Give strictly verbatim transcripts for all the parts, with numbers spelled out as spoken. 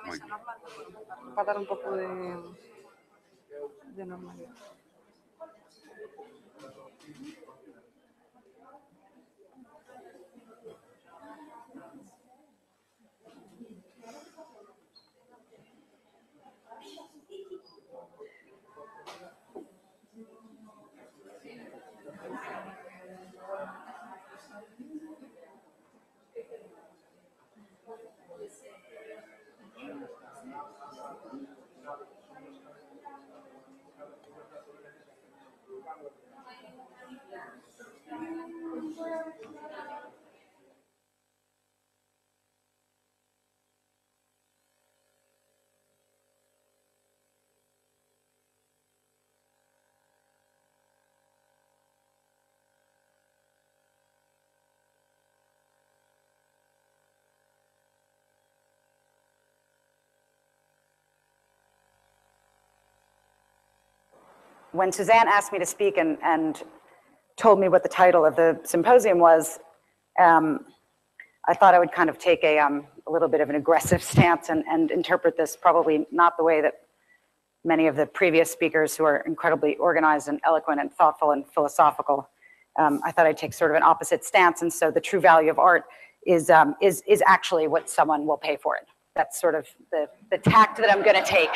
para dar un pouco de, de normalidade. When Suzanne asked me to speak and, and told me what the title of the symposium was, um, I thought I would kind of take a, um, a little bit of an aggressive stance and, and interpret this probably not the way that many of the previous speakers who are incredibly organized and eloquent and thoughtful and philosophical. Um, I thought I'd take sort of an opposite stance, and so the true value of art is, um, is, is actually what someone will pay for it. That's sort of the, the tact that I'm gonna take.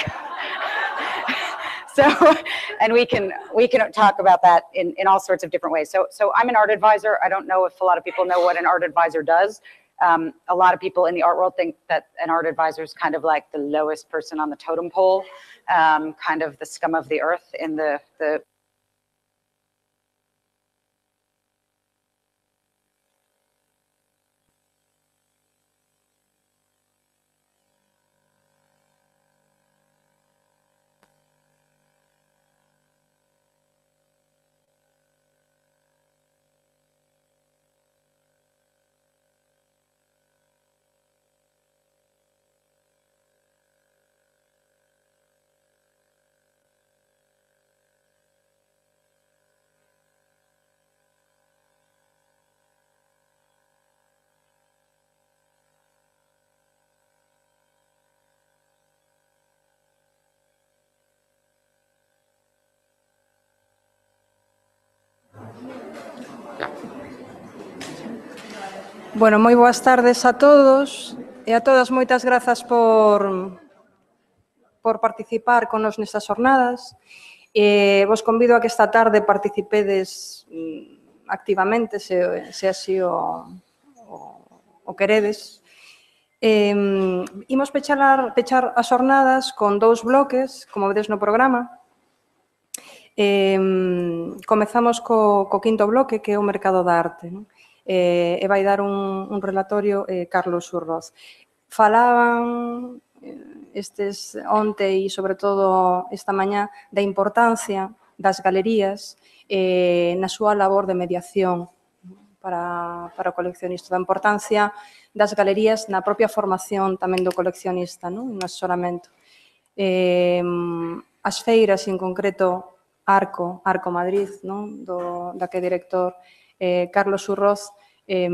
So, and we can we can talk about that in, in all sorts of different ways. So, so I'm an art advisor. I don't know if a lot of people know what an art advisor does. Um, a lot of people in the art world think that an art advisor is kind of like the lowest person on the totem pole, um, kind of the scum of the earth in the, the Bueno, moi boas tardes a todos e a todas, moitas grazas por, por participar connos nestas jornadas. E vos convido a que esta tarde participedes activamente, se, se así o, o, o queredes. Eh, imos pechar, pechar as jornadas con dous bloques, como vedes no programa. Eh, comezamos co, co quinto bloque, que é o mercado da arte, non? Eh, e vai dar un, un relatorio eh, Carlos Urroz. Falaban estes onte e, sobre todo, esta mañá, da importancia das galerías eh, na súa labor de mediación para, para o coleccionista, da importancia das galerías na propia formación tamén do coleccionista, non? No asesoramento. Eh, as feiras, en concreto, Arco, Arco Madrid, non? Do, da que é director eh, Carlos Urroz, eh,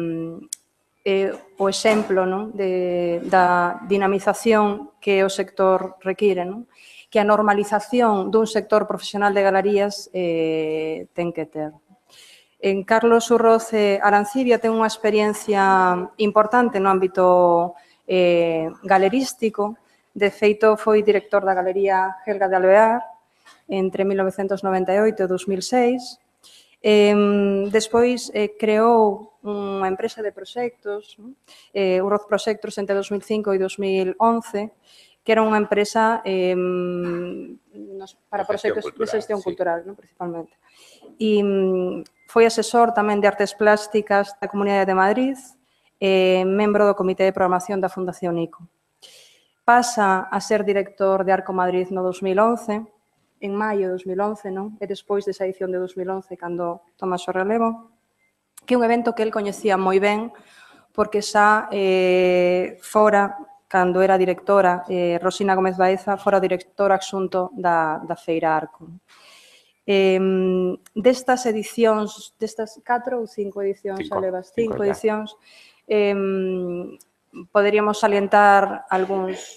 eh, o exemplo, non? De, da dinamización que o sector require, non? Que a normalización dun sector profesional de galerías eh, ten que ter. En Carlos Urroz eh, Arancibia ten unha experiencia importante no ámbito eh, galerístico. De feito, foi director da Galería Helga de Alvear entre mil novecentos noventa e oito e dos mil seis. Eh, despois eh, creou unha empresa de proxectos, eh, Urroz Proxectos, entre dos mil cinco e dos mil once, que era unha empresa eh, para proxectos de xestión cultural, non? Principalmente. E foi asesor tamén de artes plásticas da Comunidade de Madrid, eh, membro do Comité de Programación da Fundación ICO. Pasa a ser director de Arco Madrid no dos mil once, en maio de dos mil once, non? E despois desa edición de dos mil once, cando toma o relevo, que é un evento que el coñecía moi ben, porque xa eh, fora, cando era directora, eh, Rosina Gómez Baeza, fora o director adxunto da, da Feira Arco. Eh, destas edicións, destas catro ou cinco edicións, xa levas cinco edicións, eh, poderíamos salientar algúns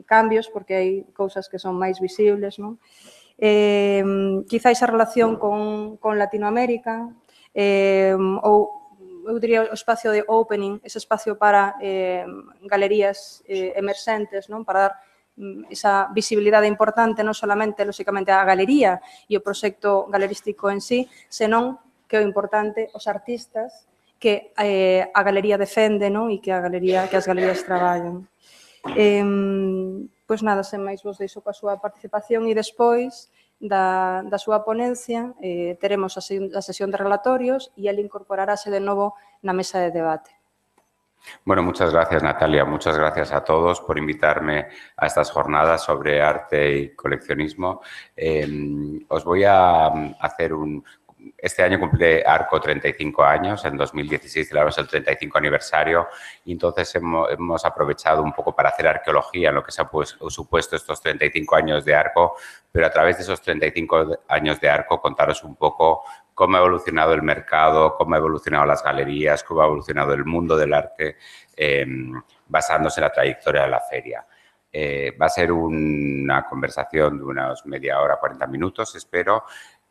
cambios, porque hai cousas que son máis visibles, non? Eh, quizáis a relación con, con Latinoamérica, eh, ou eu diría o espacio de opening, ese espacio para eh, galerías eh, emerxentes, non? Para dar esa visibilidade importante non solamente, lóxicamente, á galería e o proxecto galerístico en sí, senón que o importante, os artistas que eh, a galería defende, non? E que a galería, que as galerías traballan. Eh, pois nada, sen máis vos deixo coa súa participación e despois da, da súa ponencia eh, teremos a, a sesión de relatorios e el incorporarase de novo na mesa de debate. Bueno, muchas gracias, Natalia. Muchas gracias a todos por invitarme a estas jornadas sobre arte y coleccionismo. Eh, os voy a hacer un... Este año cumple Arco treinta y cinco años, en dos mil dieciséis celebramos el treinta y cinco aniversario y entonces hemos, hemos aprovechado un poco para hacer arqueología en lo que se ha pues, supuesto estos treinta y cinco años de Arco, pero a través de esos treinta y cinco años de Arco contaros un poco cómo ha evolucionado el mercado, cómo ha evolucionado las galerías, cómo ha evolucionado el mundo del arte eh, basándose en la trayectoria de la feria. Eh, va a ser una conversación de unos media hora, cuarenta minutos, espero.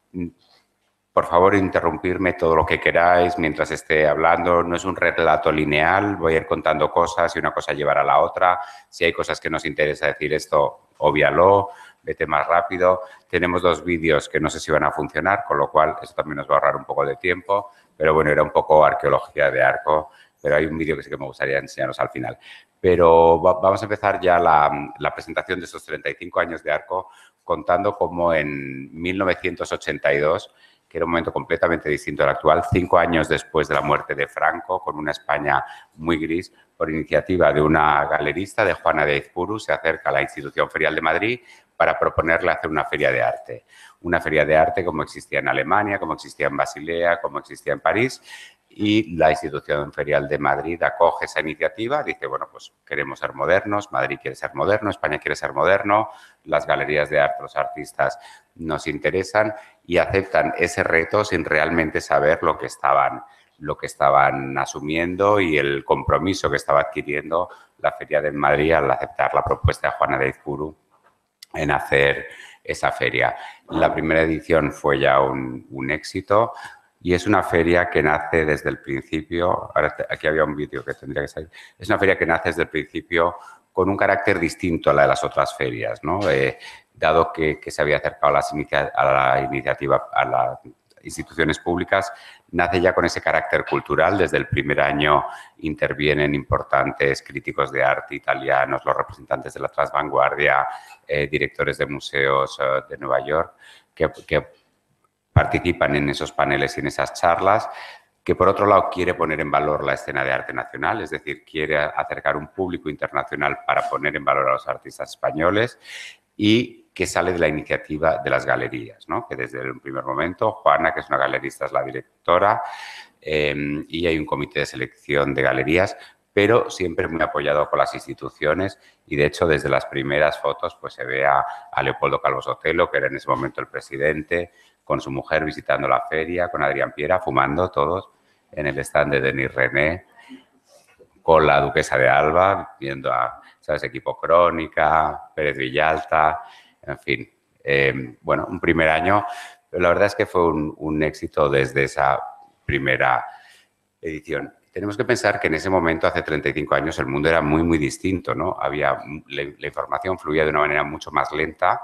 Por favor, interrumpirme todo lo que queráis mientras esté hablando. No es un relato lineal, voy a ir contando cosas y una cosa llevará a la otra. Si hay cosas que nos interesa decir esto, obvíalo, vete más rápido. Tenemos dos vídeos que no sé si van a funcionar, con lo cual eso también nos va a ahorrar un poco de tiempo. Pero bueno, era un poco arqueología de Arco, pero hay un vídeo que sí que me gustaría enseñaros al final. Pero va, vamos a empezar ya la, la presentación de estos treinta y cinco años de Arco contando cómo en mil novecientos ochenta y dos, que era un momento completamente distinto al actual, cinco años después de la muerte de Franco, con una España muy gris, por iniciativa de una galerista, de Juana de Aizpuru, se acerca a la Institución Ferial de Madrid para proponerle hacer una feria de arte. Una feria de arte como existía en Alemania, como existía en Basilea, como existía en París, y la Institución Ferial de Madrid acoge esa iniciativa, dice, bueno, pues queremos ser modernos, Madrid quiere ser moderno, España quiere ser moderno, las galerías de arte, los artistas nos interesan y aceptan ese reto sin realmente saber lo que estaban, lo que estaban asumiendo y el compromiso que estaba adquiriendo la Feria de Madrid al aceptar la propuesta de Juana de Aizpuru en hacer esa feria. La primera edición fue ya un, un éxito. Y es una feria que nace desde el principio, ahora aquí había un vídeo que tendría que salir, es una feria que nace desde el principio con un carácter distinto a la de las otras ferias, ¿no? Eh, dado que, que se había acercado a, las inicia a la iniciativa, a las instituciones públicas, nace ya con ese carácter cultural. Desde el primer año intervienen importantes críticos de arte italianos, los representantes de la Transvanguardia, eh, directores de museos eh, de Nueva York, que, que participan en esos paneles y en esas charlas, que por otro lado quiere poner en valor la escena de arte nacional, es decir, quiere acercar un público internacional para poner en valor a los artistas españoles y que sale de la iniciativa de las galerías, ¿no? Que desde el primer momento, Juana, que es una galerista, es la directora eh, y hay un comité de selección de galerías, pero siempre muy apoyado por las instituciones y, de hecho, desde las primeras fotos pues se ve a, a Leopoldo Calvo Sotelo, que era en ese momento el presidente, con su mujer visitando la feria, con Adrián Piera, fumando todos en el stand de Denis René, con la duquesa de Alba, viendo a, ¿sabes?, Equipo Crónica, Pérez Villalta, en fin. Eh, bueno, un primer año, pero la verdad es que fue un, un éxito desde esa primera edición. Tenemos que pensar que en ese momento, hace treinta y cinco años, el mundo era muy, muy distinto, ¿no? Había, la, la información fluía de una manera mucho más lenta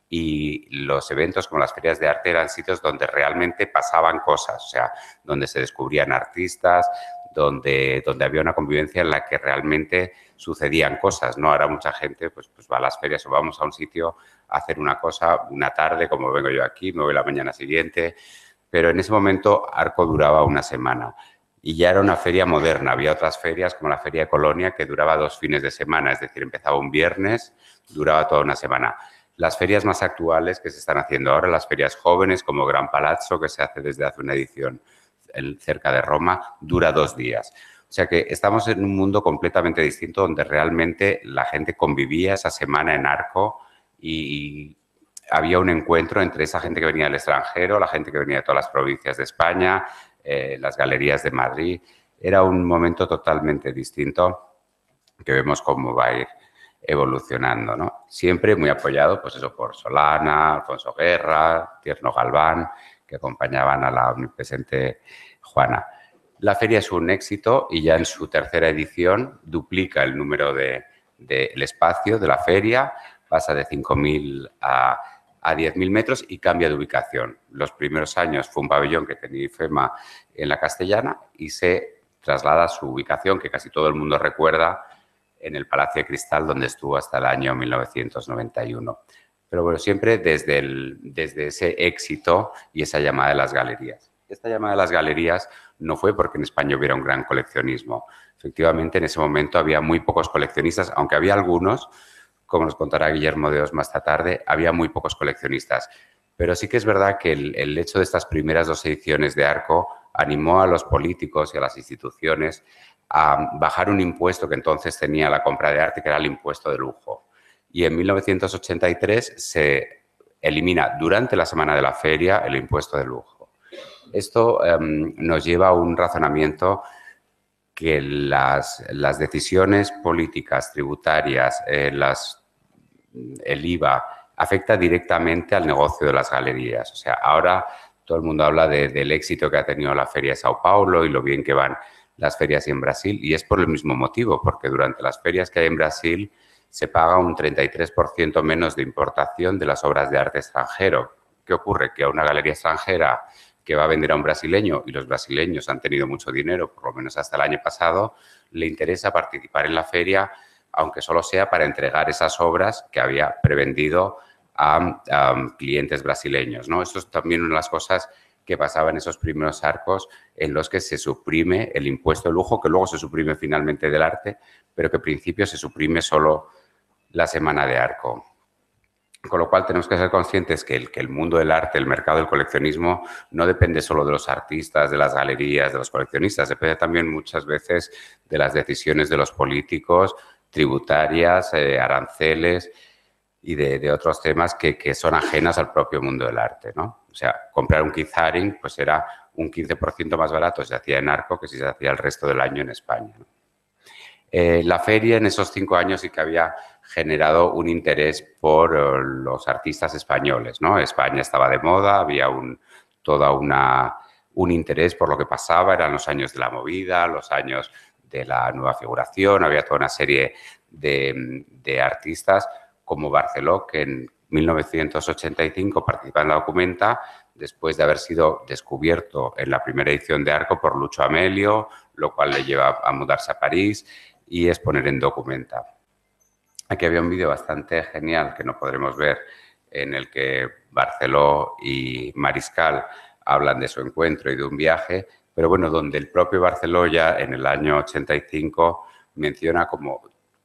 y los eventos como las ferias de arte eran sitios donde realmente pasaban cosas, o sea, donde se descubrían artistas, donde, donde había una convivencia en la que realmente sucedían cosas, ¿no? Ahora mucha gente pues, pues va a las ferias o vamos a un sitio a hacer una cosa una tarde, como vengo yo aquí, me voy la mañana siguiente, pero en ese momento Arco duraba una semana. Y ya era una feria moderna. Había otras ferias, como la Feria de Colonia, que duraba dos fines de semana, es decir, empezaba un viernes, duraba toda una semana. Las ferias más actuales que se están haciendo ahora, las ferias jóvenes, como Gran Palazzo, que se hace desde hace una edición cerca de Roma, dura dos días. O sea que estamos en un mundo completamente distinto donde realmente la gente convivía esa semana en Arco y había un encuentro entre esa gente que venía del extranjero, la gente que venía de todas las provincias de España, Eh, las galerías de Madrid. Era un momento totalmente distinto que vemos cómo va a ir evolucionando, ¿no? Siempre muy apoyado, pues eso, por Solana, Alfonso Guerra, Tierno Galván, que acompañaban a la omnipresente Juana. La feria es un éxito y ya en su tercera edición duplica el número de, de el espacio de la feria, pasa de cinco mil a, a diez mil metros y cambia de ubicación. Los primeros años fue un pabellón que tenía IFEMA en la Castellana y se traslada a su ubicación, que casi todo el mundo recuerda, en el Palacio de Cristal, donde estuvo hasta el año mil novecientos noventa y uno. Pero bueno, siempre desde, el, desde ese éxito y esa llamada de las galerías. Esta llamada de las galerías no fue porque en España hubiera un gran coleccionismo. Efectivamente, en ese momento había muy pocos coleccionistas, aunque había algunos, como nos contará Guillermo de Os más esta tarde, había muy pocos coleccionistas. Pero sí que es verdad que el, el hecho de estas primeras dos ediciones de Arco animó a los políticos y a las instituciones a bajar un impuesto que entonces tenía la compra de arte, que era el impuesto de lujo. Y en mil novecientos ochenta y tres se elimina durante la semana de la feria el impuesto de lujo. Esto eh, nos lleva a un razonamiento que las, las decisiones políticas, tributarias, eh, las, el I V A, afecta directamente al negocio de las galerías. O sea, ahora todo el mundo habla de, del éxito que ha tenido la Feria de Sao Paulo y lo bien que van las ferias en Brasil, y es por el mismo motivo, porque durante las ferias que hay en Brasil se paga un treinta y tres por ciento menos de importación de las obras de arte extranjero. ¿Qué ocurre? Que a una galería extranjera que va a vender a un brasileño, y los brasileños han tenido mucho dinero, por lo menos hasta el año pasado, le interesa participar en la feria, aunque solo sea para entregar esas obras que había prevendido a, a clientes brasileños, ¿no? Esto es también una de las cosas que pasaba en esos primeros arcos en los que se suprime el impuesto de lujo, que luego se suprime finalmente del arte, pero que en principio se suprime solo la semana de Arco. Con lo cual tenemos que ser conscientes que el, que el mundo del arte, el mercado del coleccionismo, no depende solo de los artistas, de las galerías, de los coleccionistas, depende también muchas veces de las decisiones de los políticos, tributarias, eh, aranceles y de, de otros temas que, que son ajenas al propio mundo del arte, ¿no? O sea, comprar un Keith Haring pues era un quince por ciento más barato si se hacía en Arco que si se hacía el resto del año en España, ¿no? Eh, la feria en esos cinco años sí que había generado un interés por uh, los artistas españoles, ¿no? España estaba de moda, había un, toda una, un interés por lo que pasaba, eran los años de la movida, los años de la nueva figuración, había toda una serie de, de artistas como Barceló, que en mil novecientos ochenta y cinco participa en la Documenta, después de haber sido descubierto en la primera edición de Arco por Lucho Amelio, lo cual le lleva a mudarse a París y exponer en Documenta. Aquí había un vídeo bastante genial que no podremos ver, en el que Barceló y Mariscal hablan de su encuentro y de un viaje, pero bueno, donde el propio Barceló ya en el año ochenta y cinco menciona como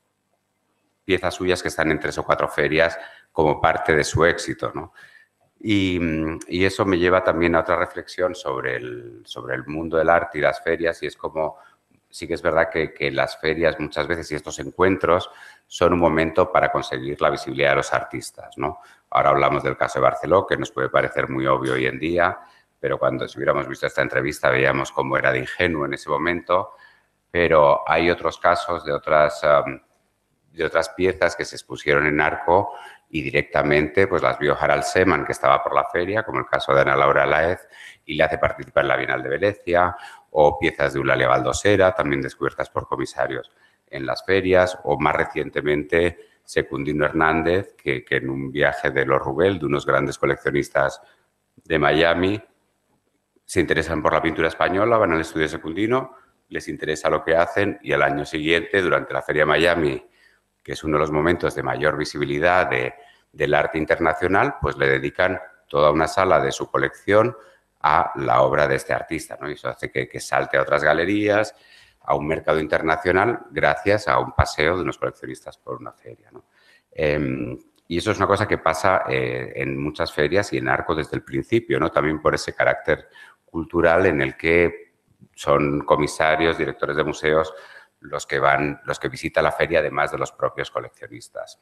piezas suyas que están en tres o cuatro ferias como parte de su éxito, ¿no? Y, y eso me lleva también a otra reflexión sobre el, sobre el mundo del arte y las ferias, y es como, sí que es verdad que, que las ferias muchas veces y estos encuentros son un momento para conseguir la visibilidad de los artistas, ¿no? Ahora hablamos del caso de Barceló, que nos puede parecer muy obvio hoy en día, pero cuando si hubiéramos visto esta entrevista veíamos cómo era de ingenuo en ese momento, pero hay otros casos de otras, um, de otras piezas que se expusieron en Arco y directamente pues las vio Harald Seman, que estaba por la feria, como el caso de Ana Laura Laez, y le hace participar en la Bienal de Venecia, o piezas de Eulalia Baldosera, también descubiertas por comisarios en las ferias, o más recientemente Secundino Hernández, que, que en un viaje de los Rubel, de unos grandes coleccionistas de Miami, se interesan por la pintura española, van al estudio de Secundino, les interesa lo que hacen y al año siguiente, durante la Feria de Miami, que es uno de los momentos de mayor visibilidad de, del arte internacional, pues le dedican toda una sala de su colección a la obra de este artista, ¿no? Y eso hace que, que salte a otras galerías, a un mercado internacional, gracias a un paseo de unos coleccionistas por una feria, ¿no? Eh, y eso es una cosa que pasa eh, en muchas ferias y en Arco desde el principio, ¿no? También por ese carácter cultural en el que son comisarios, directores de museos, los que van, los que visitan la feria, además de los propios coleccionistas.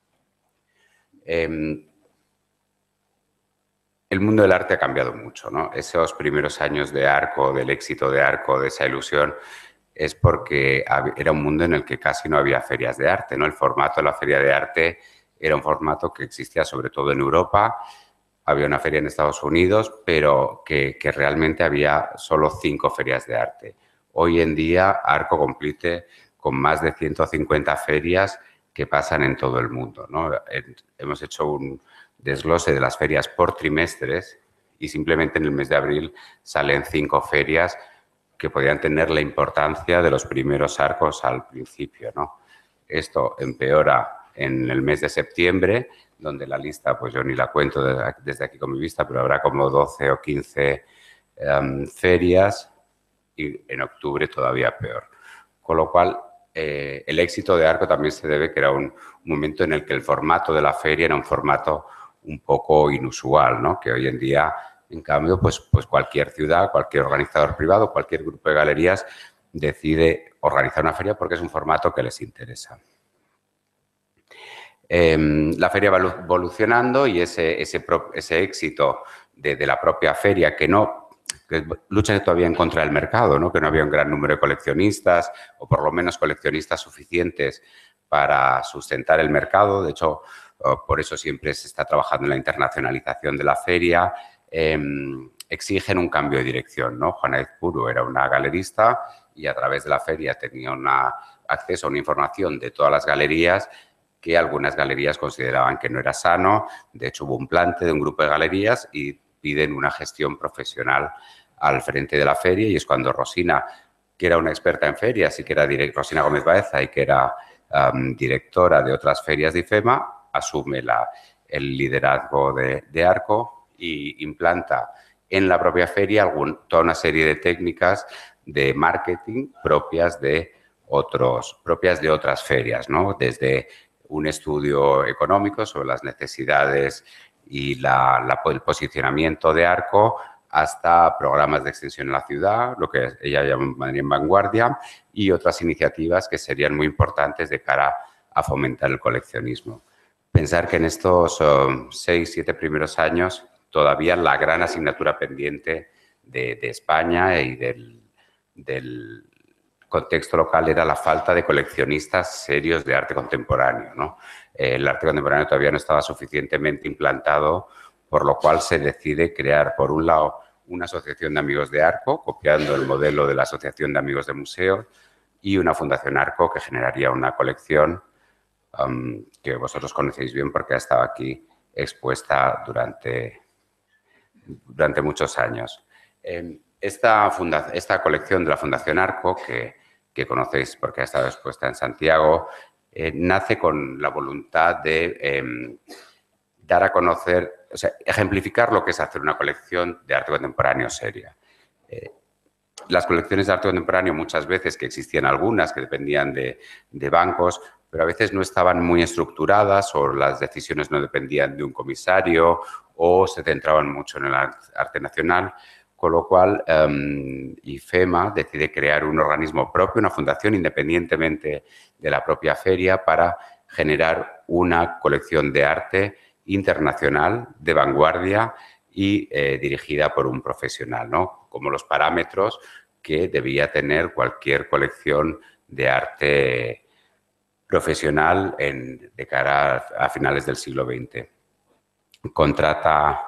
Eh, el mundo del arte ha cambiado mucho, ¿no? Esos primeros años de Arco, del éxito de Arco, de esa ilusión, es porque era un mundo en el que casi no había ferias de arte, ¿no? El formato de la feria de arte era un formato que existía sobre todo en Europa. Había una feria en Estados Unidos, pero que, que realmente había solo cinco ferias de arte. Hoy en día, Arco compite con más de ciento cincuenta ferias que pasan en todo el mundo, ¿no? Hemos hecho un desglose de las ferias por trimestres y simplemente en el mes de abril salen cinco ferias que podían tener la importancia de los primeros arcos al principio, ¿no? Esto empeora en el mes de septiembre, donde la lista, pues yo ni la cuento desde aquí con mi vista, pero habrá como doce o quince um, ferias y en octubre todavía peor. Con lo cual, eh, el éxito de Arco también se debe que era un, un momento en el que el formato de la feria era un formato un poco inusual, ¿no? Que hoy en día, en cambio, pues, pues cualquier ciudad, cualquier organizador privado, cualquier grupo de galerías decide organizar una feria porque es un formato que les interesa. Eh, la feria va evolucionando y ese, ese, ese éxito de, de la propia feria, que no que lucha todavía en contra del mercado, ¿no? Que no había un gran número de coleccionistas o por lo menos coleccionistas suficientes para sustentar el mercado. De hecho, por eso siempre se está trabajando en la internacionalización de la feria. Eh, exigen un cambio de dirección, ¿no? Juana Aizpuru era una galerista y a través de la feria tenía una, acceso a una información de todas las galerías que algunas galerías consideraban que no era sano. De hecho, hubo un plante de un grupo de galerías y piden una gestión profesional al frente de la feria y es cuando Rosina, que era una experta en ferias y que era Rosina Gómez Baeza y que era um, directora de otras ferias de IFEMA, asume la, el liderazgo de, de Arco y implanta en la propia feria algún, toda una serie de técnicas de marketing propias de, otros, propias de otras ferias, ¿no? Desde un estudio económico sobre las necesidades y la, la, el posicionamiento de Arco hasta programas de extensión en la ciudad, lo que ella llama Madrid en vanguardia, y otras iniciativas que serían muy importantes de cara a fomentar el coleccionismo. Pensar que en estos um, seis, siete primeros años todavía la gran asignatura pendiente de, de España y del, del contexto local era la falta de coleccionistas serios de arte contemporáneo, ¿no? El arte contemporáneo todavía no estaba suficientemente implantado, por lo cual se decide crear, por un lado, una asociación de amigos de Arco, copiando el modelo de la Asociación de Amigos de Museos, y una fundación Arco que generaría una colección um, que vosotros conocéis bien porque ha estado aquí expuesta durante, durante muchos años. Eh, Esta, funda, esta colección de la Fundación Arco, que, que conocéis porque ha estado expuesta en Santiago, eh, nace con la voluntad de eh, dar a conocer, o sea, ejemplificar lo que es hacer una colección de arte contemporáneo seria. Eh, las colecciones de arte contemporáneo muchas veces, que existían algunas que dependían de, de bancos, pero a veces no estaban muy estructuradas o las decisiones no dependían de un comisario o se centraban mucho en el arte nacional. Con lo cual, um, IFEMA decide crear un organismo propio, una fundación, independientemente de la propia feria, para generar una colección de arte internacional, de vanguardia y eh, dirigida por un profesional, ¿no? Como los parámetros que debía tener cualquier colección de arte profesional en, de cara a, a finales del siglo veinte. Contrata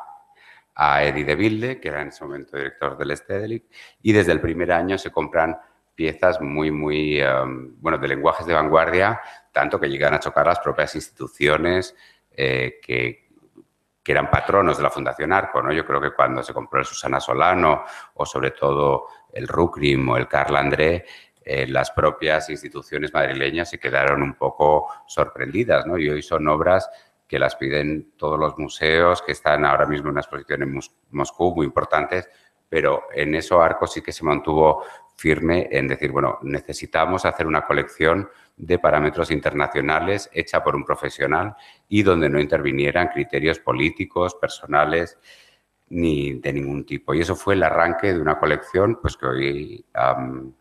a Eddie de Wilde, que era en ese momento director del Stedelijk, y desde el primer año se compran piezas muy, muy, um, bueno, de lenguajes de vanguardia, tanto que llegan a chocar las propias instituciones eh, que, que eran patronos de la Fundación Arco, ¿no? Yo creo que cuando se compró el Susana Solano o sobre todo el Rukrim o el Carl André, eh, las propias instituciones madrileñas se quedaron un poco sorprendidas, ¿no? Y hoy son obras que las piden todos los museos, que están ahora mismo en una exposición en Mos Moscú, muy importantes, pero en eso Arco sí que se mantuvo firme en decir, bueno, necesitamos hacer una colección de parámetros internacionales hecha por un profesional y donde no intervinieran criterios políticos, personales, ni de ningún tipo. Y eso fue el arranque de una colección pues, que hoy um,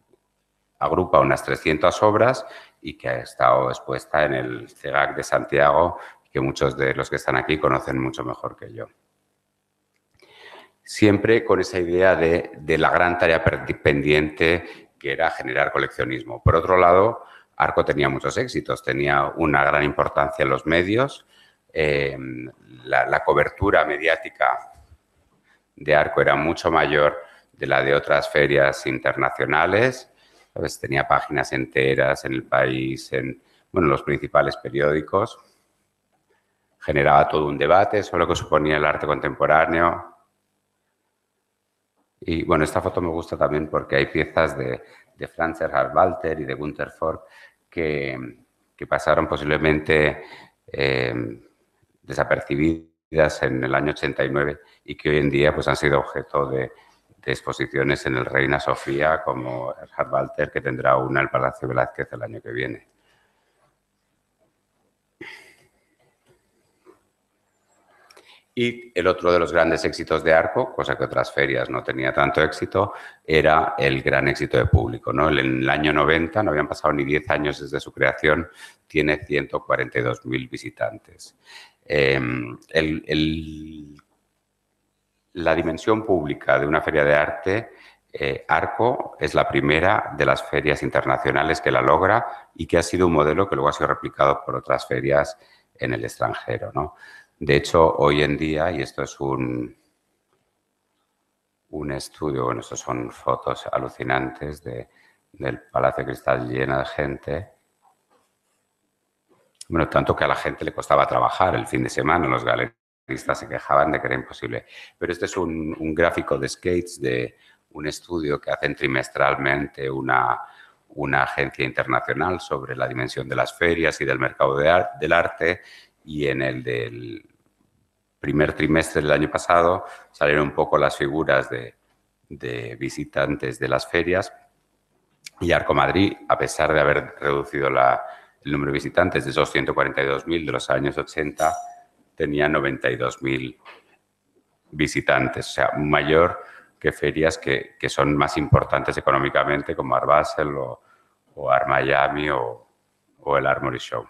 agrupa unas trescientas obras y que ha estado expuesta en el CEGAC de Santiago, que muchos de los que están aquí conocen mucho mejor que yo. Siempre con esa idea de, de la gran tarea pendiente que era generar coleccionismo. Por otro lado, Arco tenía muchos éxitos, tenía una gran importancia en los medios, eh, la, la cobertura mediática de Arco era mucho mayor de la de otras ferias internacionales, ¿sabes? Tenía páginas enteras en El País, en bueno, los principales periódicos, generaba todo un debate sobre lo que suponía el arte contemporáneo. Y bueno, esta foto me gusta también porque hay piezas de, de Franz Erhard Walter y de Günter Forck que, que pasaron posiblemente eh, desapercibidas en el año ochenta y nueve y que hoy en día pues, han sido objeto de, de exposiciones en el Reina Sofía, como Erhard Walter, que tendrá una en el Palacio Velázquez el año que viene. Y el otro de los grandes éxitos de Arco, cosa que otras ferias no tenía tanto éxito, era el gran éxito de público, ¿no? En el año noventa, no habían pasado ni diez años desde su creación, tiene ciento cuarenta y dos mil visitantes. Eh, el, el, la dimensión pública de una feria de arte, eh, Arco es la primera de las ferias internacionales que la logra y que ha sido un modelo que luego ha sido replicado por otras ferias en el extranjero, ¿no? De hecho, hoy en día, y esto es un, un estudio, bueno, estos son fotos alucinantes de, del Palacio de Cristal lleno de gente. Bueno, tanto que a la gente le costaba trabajar el fin de semana, los galeristas se quejaban de que era imposible. Pero este es un, un gráfico de Skates de un estudio que hacen trimestralmente una, una agencia internacional sobre la dimensión de las ferias y del mercado de ar, del arte. Y en el del primer trimestre del año pasado salieron un poco las figuras de, de visitantes de las ferias y Arco Madrid, a pesar de haber reducido la, el número de visitantes de esos ciento cuarenta y dos mil de los años ochenta, tenía noventa y dos mil visitantes, o sea, mayor que ferias que, que son más importantes económicamente como Art Basel o, o Art Miami o, o el Armory Show.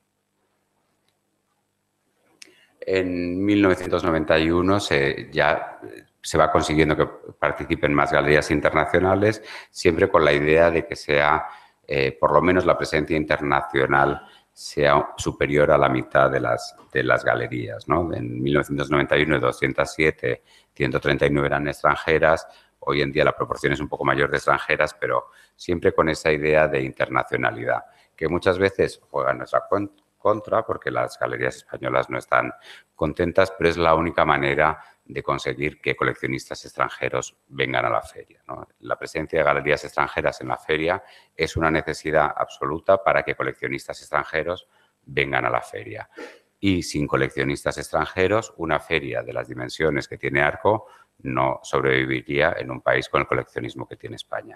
En mil novecientos noventa y uno se, ya se va consiguiendo que participen más galerías internacionales, siempre con la idea de que sea, eh, por lo menos la presencia internacional sea superior a la mitad de las, de las galerías, ¿no? En mil novecientos noventa y uno, doscientos siete, ciento treinta y nueve eran extranjeras. Hoy en día la proporción es un poco mayor de extranjeras, pero siempre con esa idea de internacionalidad, que muchas veces juega en nuestra cuenta, contra, porque las galerías españolas no están contentas, pero es la única manera de conseguir que coleccionistas extranjeros vengan a la feria, ¿no? La presencia de galerías extranjeras en la feria es una necesidad absoluta para que coleccionistas extranjeros vengan a la feria. Y sin coleccionistas extranjeros, una feria de las dimensiones que tiene Arco no sobreviviría en un país con el coleccionismo que tiene España.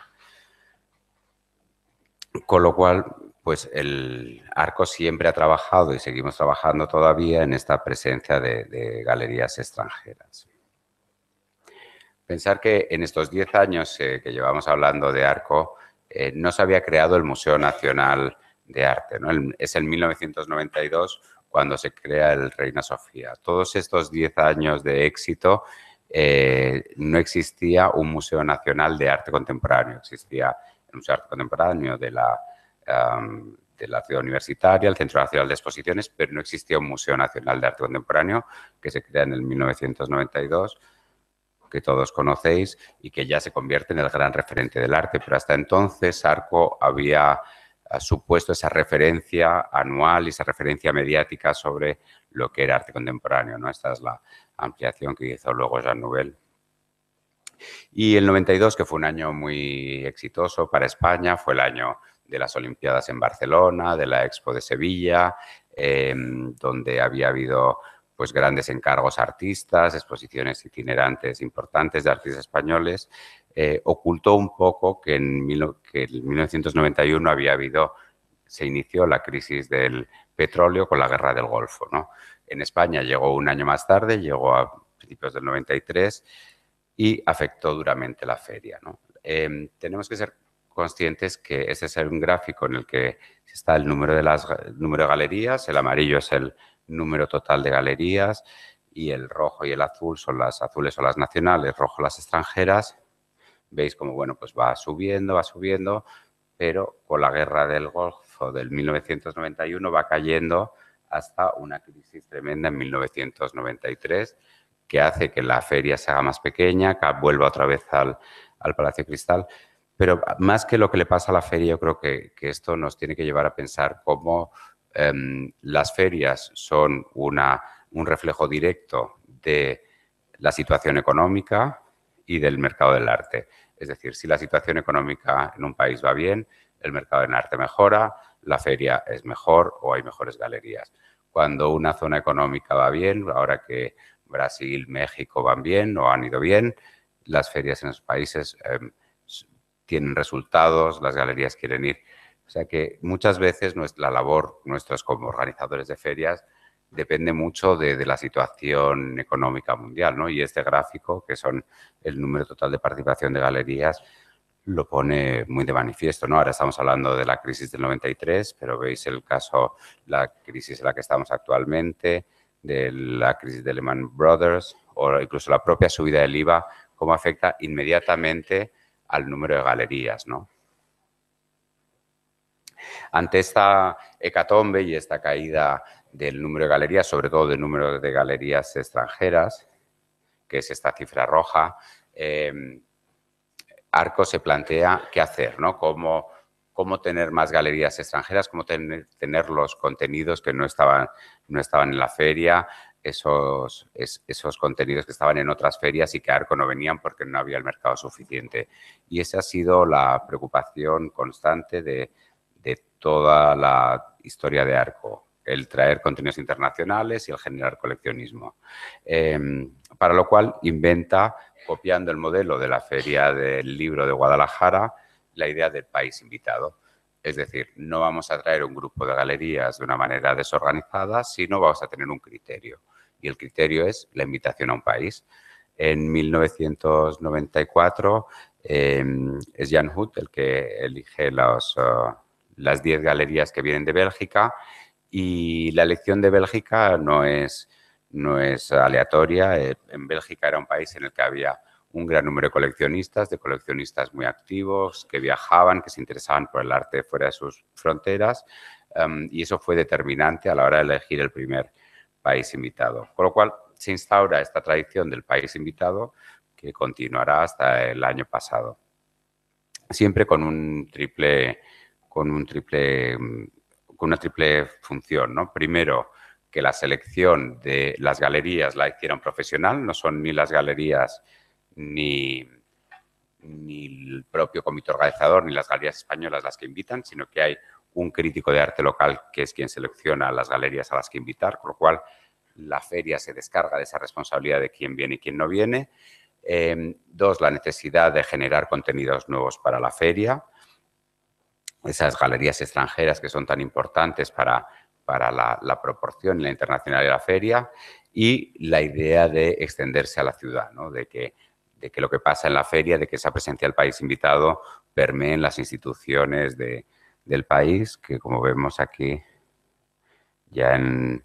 Con lo cual, pues el Arco siempre ha trabajado y seguimos trabajando todavía en esta presencia de, de galerías extranjeras. Pensar que en estos diez años eh, que llevamos hablando de Arco, eh, no se había creado el Museo Nacional de Arte, ¿no? El, es en mil novecientos noventa y dos cuando se crea el Reina Sofía. Todos estos diez años de éxito eh, no existía un Museo Nacional de Arte Contemporáneo, existía el Museo de Arte Contemporáneo de la, um, de la Ciudad Universitaria, el Centro Nacional de Exposiciones, pero no existía un Museo Nacional de Arte Contemporáneo que se crea en el mil novecientos noventa y dos, que todos conocéis y que ya se convierte en el gran referente del arte. Pero hasta entonces Arco había uh, supuesto esa referencia anual y esa referencia mediática sobre lo que era arte contemporáneo, ¿no? Esta es la ampliación que hizo luego Jean Nouvel. Y el noventa y dos, que fue un año muy exitoso para España, fue el año de las Olimpiadas en Barcelona, de la Expo de Sevilla, eh, donde había habido pues, grandes encargos a artistas, exposiciones itinerantes importantes de artistas españoles. Eh, ocultó un poco que en, mil, que en mil novecientos noventa y uno había habido, se inició la crisis del petróleo con la Guerra del Golfo, ¿no? En España llegó un año más tarde, llegó a principios del noventa y tres, y afectó duramente la feria, ¿no? Eh, tenemos que ser conscientes que ese es un gráfico en el que está el número de, las, el número de galerías, el amarillo es el número total de galerías y el rojo y el azul son las azules son las nacionales, rojo las extranjeras. veis como, bueno, pues va subiendo, va subiendo, pero con la guerra del Golfo del mil novecientos noventa y uno va cayendo hasta una crisis tremenda en mil novecientos noventa y tres, que hace que la feria se haga más pequeña, que vuelva otra vez al, al Palacio de Cristal. Pero más que lo que le pasa a la feria, yo creo que, que esto nos tiene que llevar a pensar cómo eh, las ferias son una, un reflejo directo de la situación económica y del mercado del arte. Es decir, si la situación económica en un país va bien, el mercado del arte mejora, la feria es mejor o hay mejores galerías. Cuando una zona económica va bien, ahora que Brasil, México van bien o han ido bien, las ferias en esos países eh, tienen resultados, las galerías quieren ir. O sea que muchas veces nuestra labor, nuestros como organizadores de ferias, depende mucho de, de la situación económica mundial, ¿no? Y este gráfico, que son el número total de participación de galerías, lo pone muy de manifiesto, ¿no? Ahora estamos hablando de la crisis del noventa y tres, pero veis el caso, la crisis en la que estamos actualmente, de la crisis de Lehman Brothers o incluso la propia subida del I V A, cómo afecta inmediatamente al número de galerías, ¿no? Ante esta hecatombe y esta caída del número de galerías, sobre todo del número de galerías extranjeras, que es esta cifra roja, eh, Arco se plantea qué hacer, ¿no? Cómo, cómo tener más galerías extranjeras, cómo tener, tener los contenidos que no estaban, no estaban en la feria, esos, es, esos contenidos que estaban en otras ferias y que a Arco no venían porque no había el mercado suficiente. Y esa ha sido la preocupación constante de, de toda la historia de Arco, el traer contenidos internacionales y el generar coleccionismo. Eh, para lo cual inventa, copiando el modelo de la Feria del Libro de Guadalajara, la idea del país invitado. Es decir, no vamos a traer un grupo de galerías de una manera desorganizada, sino vamos a tener un criterio. Y el criterio es la invitación a un país. En mil novecientos noventa y cuatro eh, es Jan Hut el que elige los, uh, las diez galerías que vienen de Bélgica, y la elección de Bélgica no es, no es aleatoria. En Bélgica era un país en el que había un gran número de coleccionistas, de coleccionistas muy activos, que viajaban, que se interesaban por el arte fuera de sus fronteras, um, y eso fue determinante a la hora de elegir el primer país invitado. Con lo cual se instaura esta tradición del país invitado que continuará hasta el año pasado. Siempre con un triple, con un triple, con una triple función, ¿no? Primero, que la selección de las galerías la hiciera un profesional, no son ni las galerías ni, ni el propio comité organizador ni las galerías españolas las que invitan, sino que hay un crítico de arte local que es quien selecciona las galerías a las que invitar, con lo cual la feria se descarga de esa responsabilidad de quién viene y quién no viene. Eh, dos, la necesidad de generar contenidos nuevos para la feria. Esas galerías extranjeras que son tan importantes para, para la, la proporción y la internacionalidad de la feria. Y la idea de extenderse a la ciudad, ¿no? De que, de que lo que pasa en la feria, de que esa presencia del país invitado permee en las instituciones de, del país, que como vemos aquí ya en...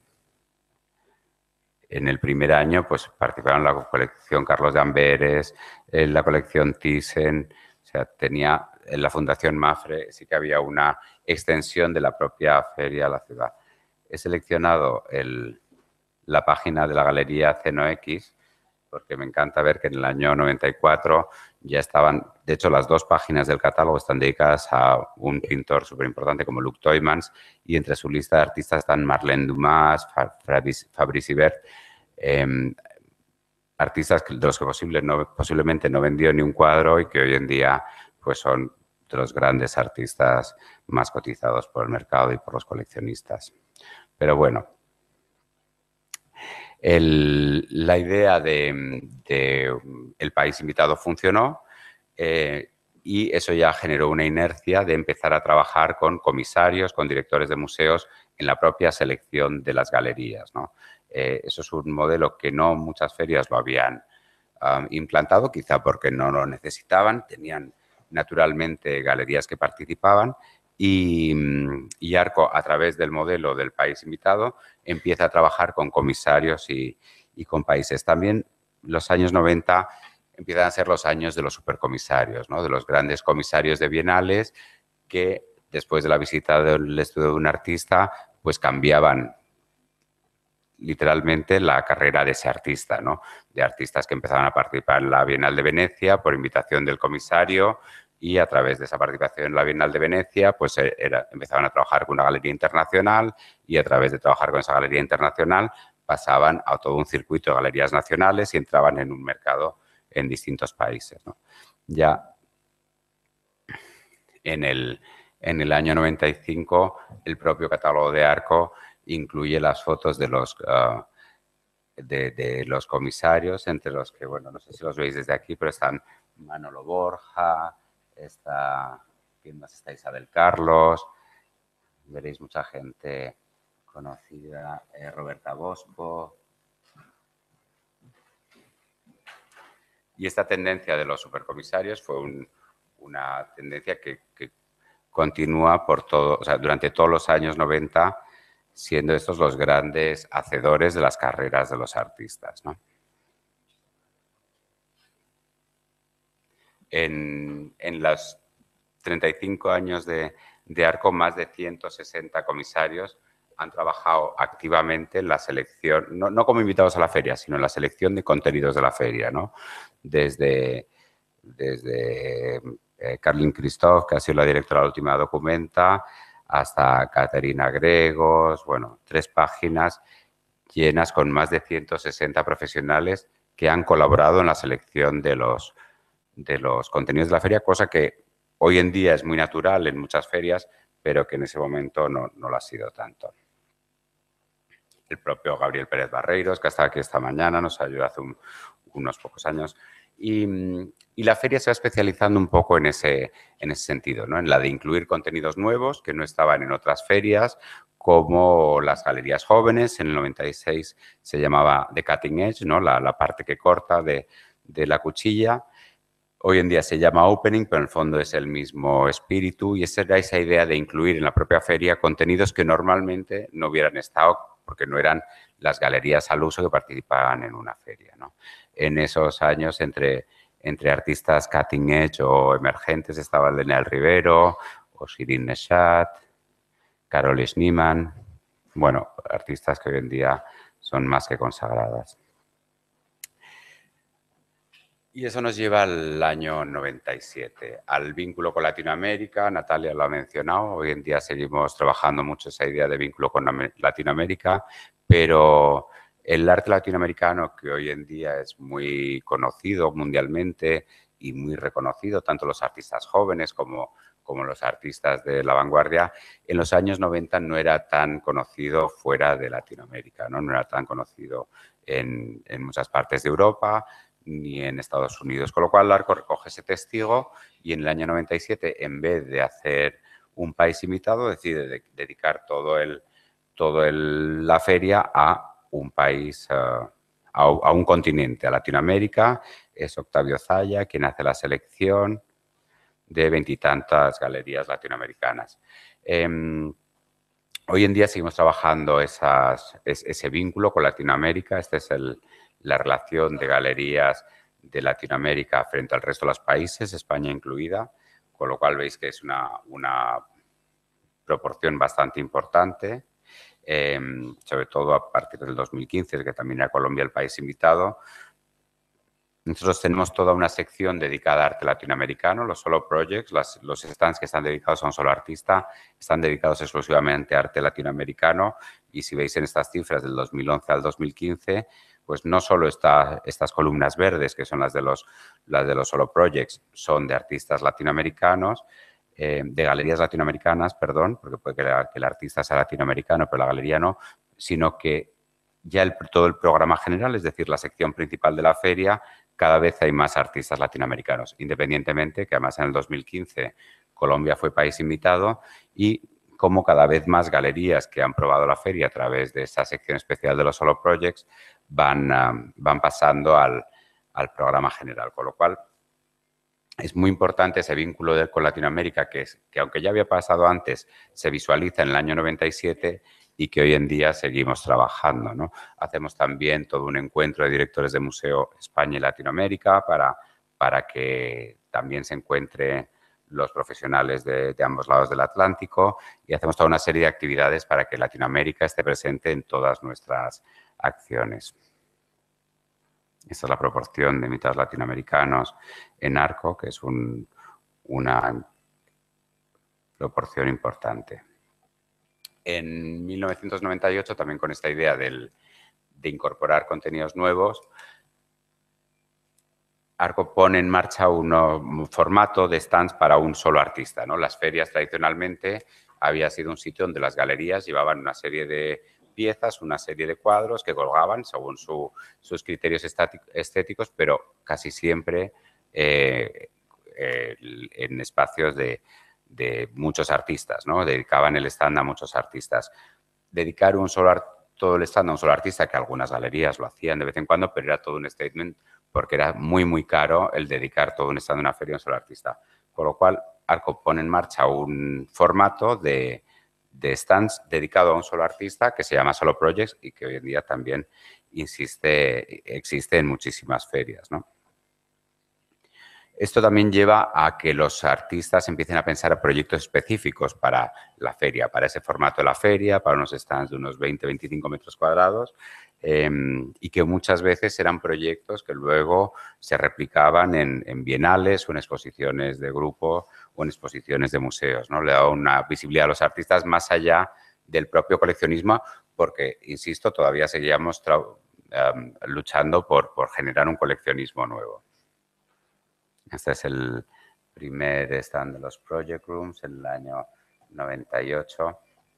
En el primer año, pues participaron en la colección Carlos de Amberes, en la colección Thyssen, o sea, tenía en la Fundación Mafre, sí que había una extensión de la propia feria a la ciudad. He seleccionado el, la página de la Galería C N O X, porque me encanta ver que en el año noventa y cuatro ya estaban, de hecho, las dos páginas del catálogo están dedicadas a un pintor súper importante como Luc Tuymans, y entre su lista de artistas están Marlene Dumas, Fabrice Hibert, eh, artistas de los que posible, no, posiblemente no vendió ni un cuadro y que hoy en día pues, son de los grandes artistas más cotizados por el mercado y por los coleccionistas. Pero bueno, El, la idea de, de el país invitado funcionó eh, y eso ya generó una inercia de empezar a trabajar con comisarios, con directores de museos en la propia selección de las galerías, ¿no? Eh, eso es un modelo que no muchas ferias lo habían um, implantado, quizá porque no lo necesitaban, tenían naturalmente galerías que participaban. Y, y Arco, a través del modelo del país invitado, empieza a trabajar con comisarios y, y con países. También los años noventa empiezan a ser los años de los supercomisarios, ¿no? De los grandes comisarios de bienales que después de la visita del estudio de un artista, pues cambiaban literalmente la carrera de ese artista, ¿no? De artistas que empezaban a participar en la Bienal de Venecia por invitación del comisario y a través de esa participación en la Bienal de Venecia, pues era, empezaban a trabajar con una galería internacional y a través de trabajar con esa galería internacional pasaban a todo un circuito de galerías nacionales y entraban en un mercado en distintos países, ¿no? Ya en el, en el año noventa y cinco, el propio catálogo de Arco incluye las fotos de los, uh, de, de los comisarios, entre los que, bueno, no sé si los veis desde aquí, pero están Manolo Borja, está, ¿quién más está? Isabel Carlos, veréis mucha gente conocida, eh, Roberta Bosco. Y esta tendencia de los supercomisarios fue un, una tendencia que, que continúa por todo, o sea, durante todos los años noventa, siendo estos los grandes hacedores de las carreras de los artistas, ¿no? En, en los treinta y cinco años de, de Arco, más de ciento sesenta comisarios han trabajado activamente en la selección, no, no como invitados a la feria, sino en la selección de contenidos de la feria, ¿no? Desde, desde eh, Carlin Christoph, que ha sido la directora de la última Documenta, hasta Caterina Gregos, bueno, tres páginas llenas con más de ciento sesenta profesionales que han colaborado en la selección de los, de los contenidos de la feria, cosa que hoy en día es muy natural en muchas ferias, pero que en ese momento no, no lo ha sido tanto. El propio Gabriel Pérez Barreiros, que ha estado aquí esta mañana, nos ayudó hace un, unos pocos años. Y, y la feria se va especializando un poco en ese, en ese sentido, ¿no? En la de incluir contenidos nuevos que no estaban en otras ferias, como las galerías jóvenes. En el noventa y seis se llamaba The Cutting Edge, ¿no? La, la parte que corta de, de la cuchilla. Hoy en día se llama Opening, pero en el fondo es el mismo espíritu y esa era esa idea de incluir en la propia feria contenidos que normalmente no hubieran estado porque no eran las galerías al uso que participaban en una feria, ¿no? En esos años, entre, entre artistas cutting edge o emergentes, estaba Daniel Rivero, o Shirin Neshat, Carol Schneemann, bueno, artistas que hoy en día son más que consagradas. Y eso nos lleva al año noventa y siete, al vínculo con Latinoamérica. Natalia lo ha mencionado, hoy en día seguimos trabajando mucho esa idea de vínculo con Latinoamérica, pero el arte latinoamericano, que hoy en día es muy conocido mundialmente y muy reconocido, tanto los artistas jóvenes como, como los artistas de la vanguardia, en los años noventa no era tan conocido fuera de Latinoamérica, no, no era tan conocido en, en muchas partes de Europa, ni en Estados Unidos, con lo cual Arco recoge ese testigo y en el año noventa y siete, en vez de hacer un país invitado, decide de, dedicar todo el, todo el, la feria a un país, uh, a, a un continente, a Latinoamérica. Es Octavio Zaya quien hace la selección de veintitantas galerías latinoamericanas. Eh, hoy en día seguimos trabajando esas, es, ese vínculo con Latinoamérica. Este es el la relación de galerías de Latinoamérica frente al resto de los países, España incluida, con lo cual veis que es una, una proporción bastante importante, eh, sobre todo a partir del dos mil quince, que también era Colombia el país invitado. Nosotros tenemos toda una sección dedicada a arte latinoamericano, los solo projects, las, los stands que están dedicados a un solo artista, están dedicados exclusivamente a arte latinoamericano y si veis en estas cifras del dos mil once al dos mil quince, pues no solo está, estas columnas verdes, que son las de los, las de los solo projects, son de artistas latinoamericanos, eh, de galerías latinoamericanas, perdón, porque puede que, la, que el artista sea latinoamericano, pero la galería no, sino que ya el, todo el programa general, es decir, la sección principal de la feria, cada vez hay más artistas latinoamericanos, independientemente que además en el dos mil quince Colombia fue país invitado y como cada vez más galerías que han probado la feria a través de esa sección especial de los solo projects van, um, van pasando al, al programa general, con lo cual es muy importante ese vínculo de, con Latinoamérica que, es, que aunque ya había pasado antes, se visualiza en el año noventa y siete y que hoy en día seguimos trabajando, ¿no? Hacemos también todo un encuentro de directores de museo España y Latinoamérica para, para que también se encuentren los profesionales de, de ambos lados del Atlántico, y hacemos toda una serie de actividades para que Latinoamérica esté presente en todas nuestras acciones. Esta es la proporción de invitados latinoamericanos en ARCO, que es un, una proporción importante. En mil novecientos noventa y ocho, también con esta idea del, de incorporar contenidos nuevos, ARCO pone en marcha un, un formato de stands para un solo artista, ¿no? Las ferias tradicionalmente había sido un sitio donde las galerías llevaban una serie de piezas, una serie de cuadros que colgaban según su, sus criterios estéticos, pero casi siempre eh, eh, en espacios de, de muchos artistas, ¿no? Dedicaban el stand a muchos artistas. Dedicar un solo todo el stand a un solo artista, que algunas galerías lo hacían de vez en cuando, pero era todo un statement porque era muy, muy caro el dedicar todo un stand de una feria a un solo artista. Con lo cual, ARCO pone en marcha un formato de, de stands dedicado a un solo artista que se llama Solo Projects y que hoy en día también insiste, existe en muchísimas ferias, ¿no? Esto también lleva a que los artistas empiecen a pensar en proyectos específicos para la feria, para ese formato de la feria, para unos stands de unos veinte a veinticinco metros cuadrados, eh, y que muchas veces eran proyectos que luego se replicaban en, en bienales o en exposiciones de grupo o en exposiciones de museos, ¿no? Le da una visibilidad a los artistas más allá del propio coleccionismo porque, insisto, todavía seguíamos um, luchando por, por generar un coleccionismo nuevo. Este es el primer stand de los Project Rooms en el año noventa y ocho.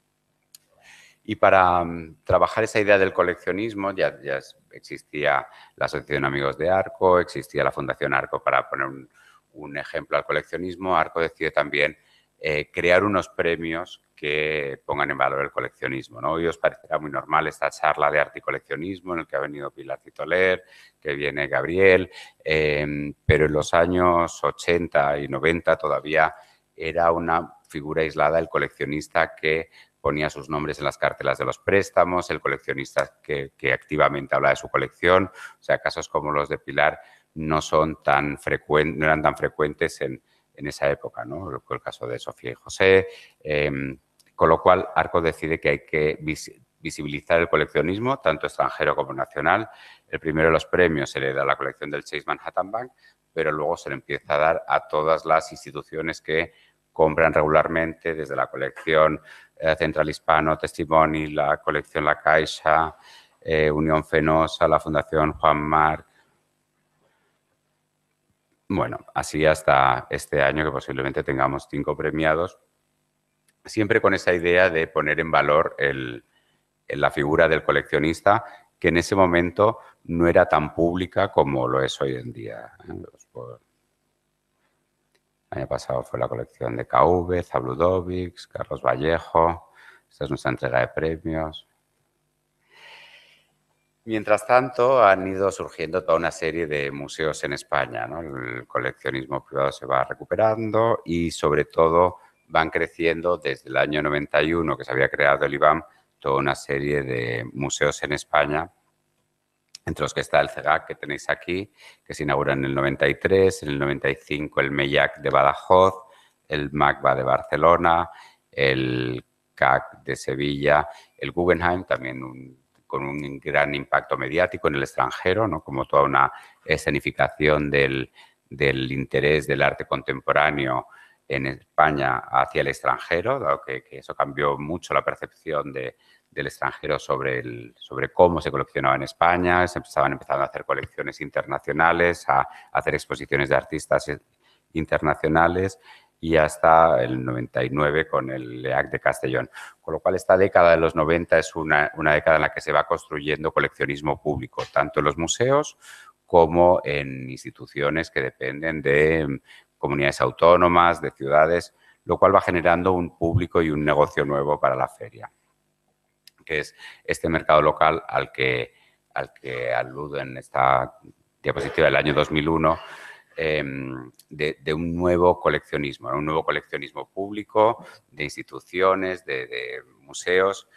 Y para um, trabajar esa idea del coleccionismo ya, ya existía la Asociación Amigos de ARCO, existía la Fundación ARCO para poner un, un ejemplo al coleccionismo. ARCO decide también eh, crear unos premios que pongan en valor el coleccionismo, ¿no? Hoy os parecerá muy normal esta charla de arte y coleccionismo en el que ha venido Pilar Titoler, que viene Gabriel, eh, pero en los años ochenta y noventa todavía era una figura aislada el coleccionista que ponía sus nombres en las cartelas de los préstamos, el coleccionista que, que activamente habla de su colección. O sea, casos como los de Pilar no, son tan frecuentes, no eran tan frecuentes en, en esa época, ¿no? El caso de Sofía y José. Eh, con lo cual, ARCO decide que hay que vis visibilizar el coleccionismo, tanto extranjero como nacional. El primero de los premios se le da a la colección del Chase Manhattan Bank, pero luego se le empieza a dar a todas las instituciones que compran regularmente, desde la colección eh, Central Hispano, Testimoni, la colección La Caixa, eh, Unión Fenosa, la Fundación Juan Marc. Bueno, así hasta este año que posiblemente tengamos cinco premiados, siempre con esa idea de poner en valor el, el, la figura del coleccionista, que en ese momento no era tan pública como lo es hoy en día. El año pasado fue la colección de K V, Zabludovics, Carlos Vallejo. Esta es nuestra entrega de premios. Mientras tanto, han ido surgiendo toda una serie de museos en España, ¿no? El coleccionismo privado se va recuperando y, sobre todo, van creciendo desde el año noventa y uno, que se había creado el I B A M, toda una serie de museos en España, entre los que está el CEGAC, que tenéis aquí, que se inaugura en el noventa y tres, en el noventa y cinco el MEIAC de Badajoz, el MACBA de Barcelona, el C A C de Sevilla, el Guggenheim, también un, con un gran impacto mediático en el extranjero, ¿no? Como toda una escenificación del, del interés del arte contemporáneo en España hacia el extranjero, dado que, que eso cambió mucho la percepción de, del extranjero sobre, el, sobre cómo se coleccionaba en España. Se estaban empezando a hacer colecciones internacionales, a, a hacer exposiciones de artistas internacionales, y hasta el noventa y nueve con el LEAC de Castellón. Con lo cual, esta década de los noventa es una, una década en la que se va construyendo coleccionismo público, tanto en los museos como en instituciones que dependen de comunidades autónomas, de ciudades, lo cual va generando un público y un negocio nuevo para la feria, que es este mercado local al que, al que aludo en esta diapositiva del año dos mil uno, eh, de, de un nuevo coleccionismo, un nuevo coleccionismo público, de instituciones, de, de museos,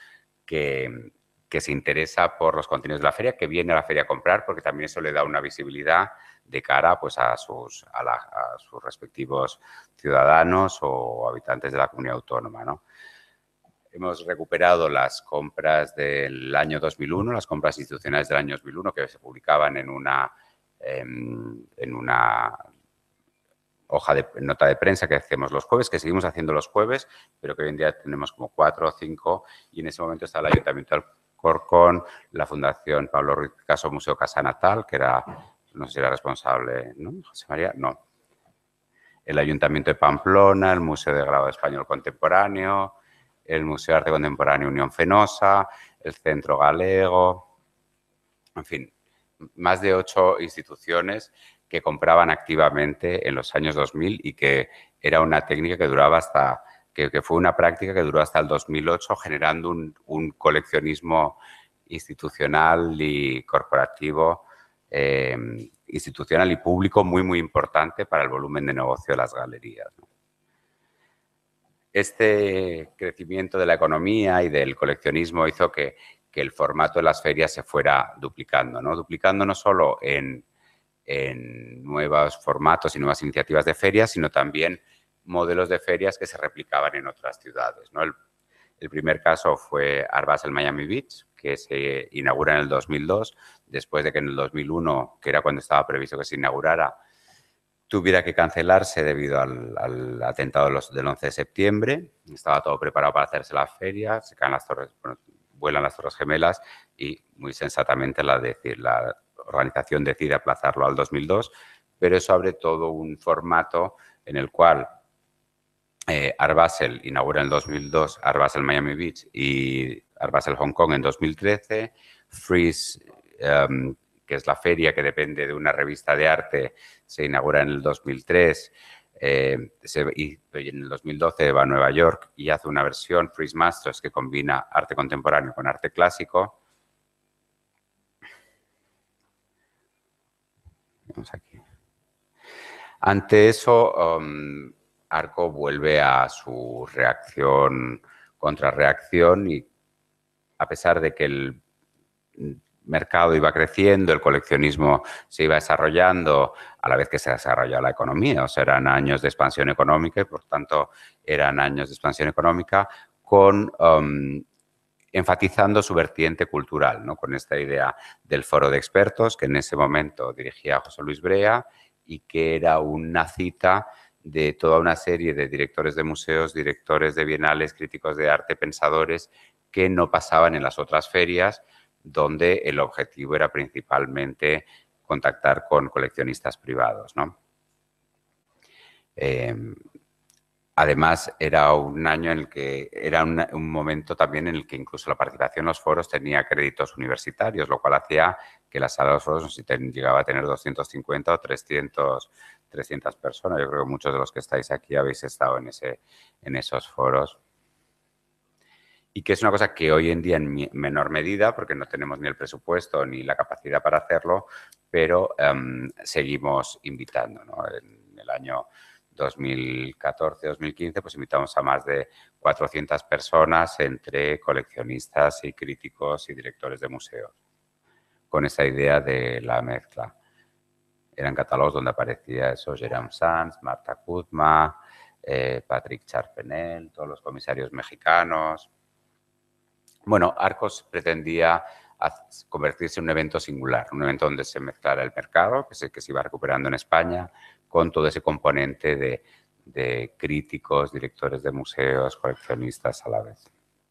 que, que se interesa por los contenidos de la feria, que viene a la feria a comprar, porque también eso le da una visibilidad de cara pues, a, sus, a, la, a sus respectivos ciudadanos o habitantes de la comunidad autónoma, ¿no? Hemos recuperado las compras del año dos mil uno, las compras institucionales del año dos mil uno, que se publicaban en una, eh, en una hoja de nota de prensa que hacemos los jueves, que seguimos haciendo los jueves, pero que hoy en día tenemos como cuatro o cinco, y en ese momento está el Ayuntamiento del Corcón, la Fundación Pablo Ruiz Picasso, Museo Casa Natal, que era, no sé si era responsable, ¿no? José María, no. El Ayuntamiento de Pamplona, el Museo de Grabado Español Contemporáneo, el Museo de Arte Contemporáneo Unión Fenosa, el Centro Galego, en fin, más de ocho instituciones que compraban activamente en los años dos mil y que era una técnica que duraba hasta, que, que fue una práctica que duró hasta el dos mil ocho, generando un, un coleccionismo institucional y corporativo, eh, institucional y público muy, muy importante para el volumen de negocio de las galerías, ¿no? Este crecimiento de la economía y del coleccionismo hizo que, que el formato de las ferias se fuera duplicando, ¿no? Duplicando no solo en, en nuevos formatos y nuevas iniciativas de ferias, sino también modelos de ferias que se replicaban en otras ciudades, ¿no? El, el primer caso fue Art Basel Miami Beach, que se inaugura en el dos mil dos, después de que en el dos mil uno, que era cuando estaba previsto que se inaugurara, tuviera que cancelarse debido al, al atentado de los, del once de septiembre. Estaba todo preparado para hacerse la feria, se caen las torres, bueno, vuelan las Torres Gemelas y muy sensatamente la, decir, la organización decide aplazarlo al dos mil dos, pero eso abre todo un formato en el cual eh, Art Basel inaugura en el dos mil dos Art Basel Miami Beach y Art Basel Hong Kong en dos mil trece, Frieze, um, que es la feria que depende de una revista de arte, se inaugura en el dos mil tres, eh, se, y en el dos mil doce va a Nueva York y hace una versión, Frieze Masters, que combina arte contemporáneo con arte clásico. Vamos aquí. Ante eso, um, Arco vuelve a su reacción, contrarreacción, y a pesar de que el mercado iba creciendo, el coleccionismo se iba desarrollando a la vez que se desarrollaba la economía. O sea, eran años de expansión económica y, por tanto, eran años de expansión económica con, um, enfatizando su vertiente cultural, ¿no? Con esta idea del foro de expertos que en ese momento dirigía José Luis Brea y que era una cita de toda una serie de directores de museos, directores de bienales, críticos de arte, pensadores que no pasaban en las otras ferias, donde el objetivo era principalmente contactar con coleccionistas privados, ¿no? Eh, además, era un año en el que era un, un momento también en el que incluso la participación en los foros tenía créditos universitarios, lo cual hacía que la sala de los foros no sé si llegaba a tener doscientos cincuenta o trescientas personas. Yo creo que muchos de los que estáis aquí habéis estado en, ese, en esos foros. Y que es una cosa que hoy en día en menor medida, porque no tenemos ni el presupuesto ni la capacidad para hacerlo, pero um, seguimos invitando, ¿no? En el año dos mil catorce dos mil quince pues invitamos a más de cuatrocientas personas entre coleccionistas y críticos y directores de museos, con esa idea de la mezcla. Eran catálogos donde aparecía eso, Jerome Sanz, Marta Kuzma, eh, Patrick Charpenel, todos los comisarios mexicanos. Bueno, Arcos pretendía convertirse en un evento singular, un evento donde se mezclara el mercado, que se, que se iba recuperando en España, con todo ese componente de, de críticos, directores de museos, coleccionistas a la vez.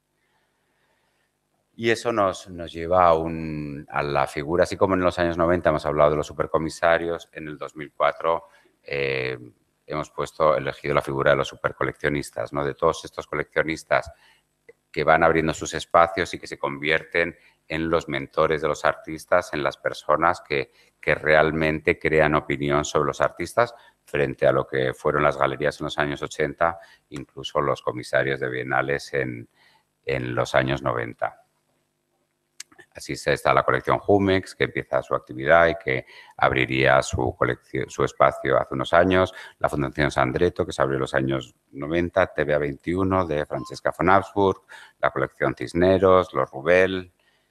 Y eso nos, nos lleva a, un, a la figura, así como en los años noventa hemos hablado de los supercomisarios, en el dos mil cuatro eh, hemos puesto, elegido la figura de los supercoleccionistas, ¿no? De todos estos coleccionistas que van abriendo sus espacios y que se convierten en los mentores de los artistas, en las personas que, que realmente crean opinión sobre los artistas frente a lo que fueron las galerías en los años ochenta, incluso los comisarios de bienales en, en los años noventa. Así está la colección Jumex, que empieza su actividad y que abriría su, colección, su espacio hace unos años. La Fundación Sandretto, que se abrió en los años noventa. T V A veintiuno, de Francesca von Habsburg. La colección Cisneros, los Rubel.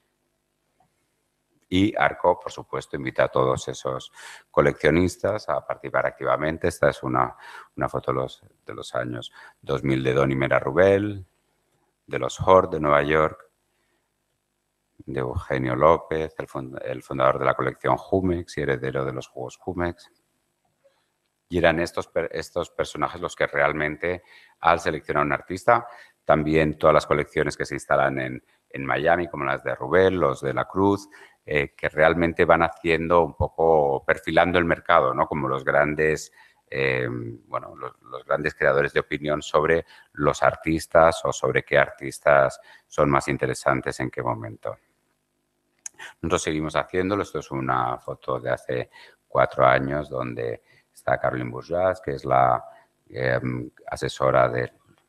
Y Arco, por supuesto, invita a todos esos coleccionistas a participar activamente. Esta es una, una foto de los, de los años dos mil de Don y Mera Rubel, de los Hort de Nueva York, de Eugenio López, el, fund el fundador de la colección Jumex y heredero de los juegos Jumex. Y eran estos, estos personajes los que realmente, al seleccionar un artista, también todas las colecciones que se instalan en, en Miami, como las de Rubel, los de la Cruz, eh, que realmente van haciendo un poco, perfilando el mercado, ¿no? Como los grandes, eh, bueno, los, los grandes creadores de opinión sobre los artistas o sobre qué artistas son más interesantes en qué momento. Nosotros seguimos haciéndolo. Esto es una foto de hace cuatro años donde está Caroline Bourgeois, que es la eh, asesora de,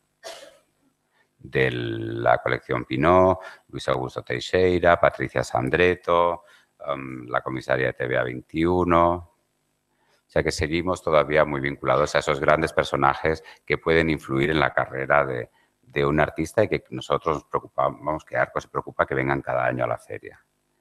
de la colección Pinot, Luis Augusto Teixeira, Patricia Sandretto, um, la comisaria de T V A veintiuno. O sea que seguimos todavía muy vinculados a esos grandes personajes que pueden influir en la carrera de, de un artista y que nosotros nos preocupamos, que Arco se preocupa que vengan cada año a la feria.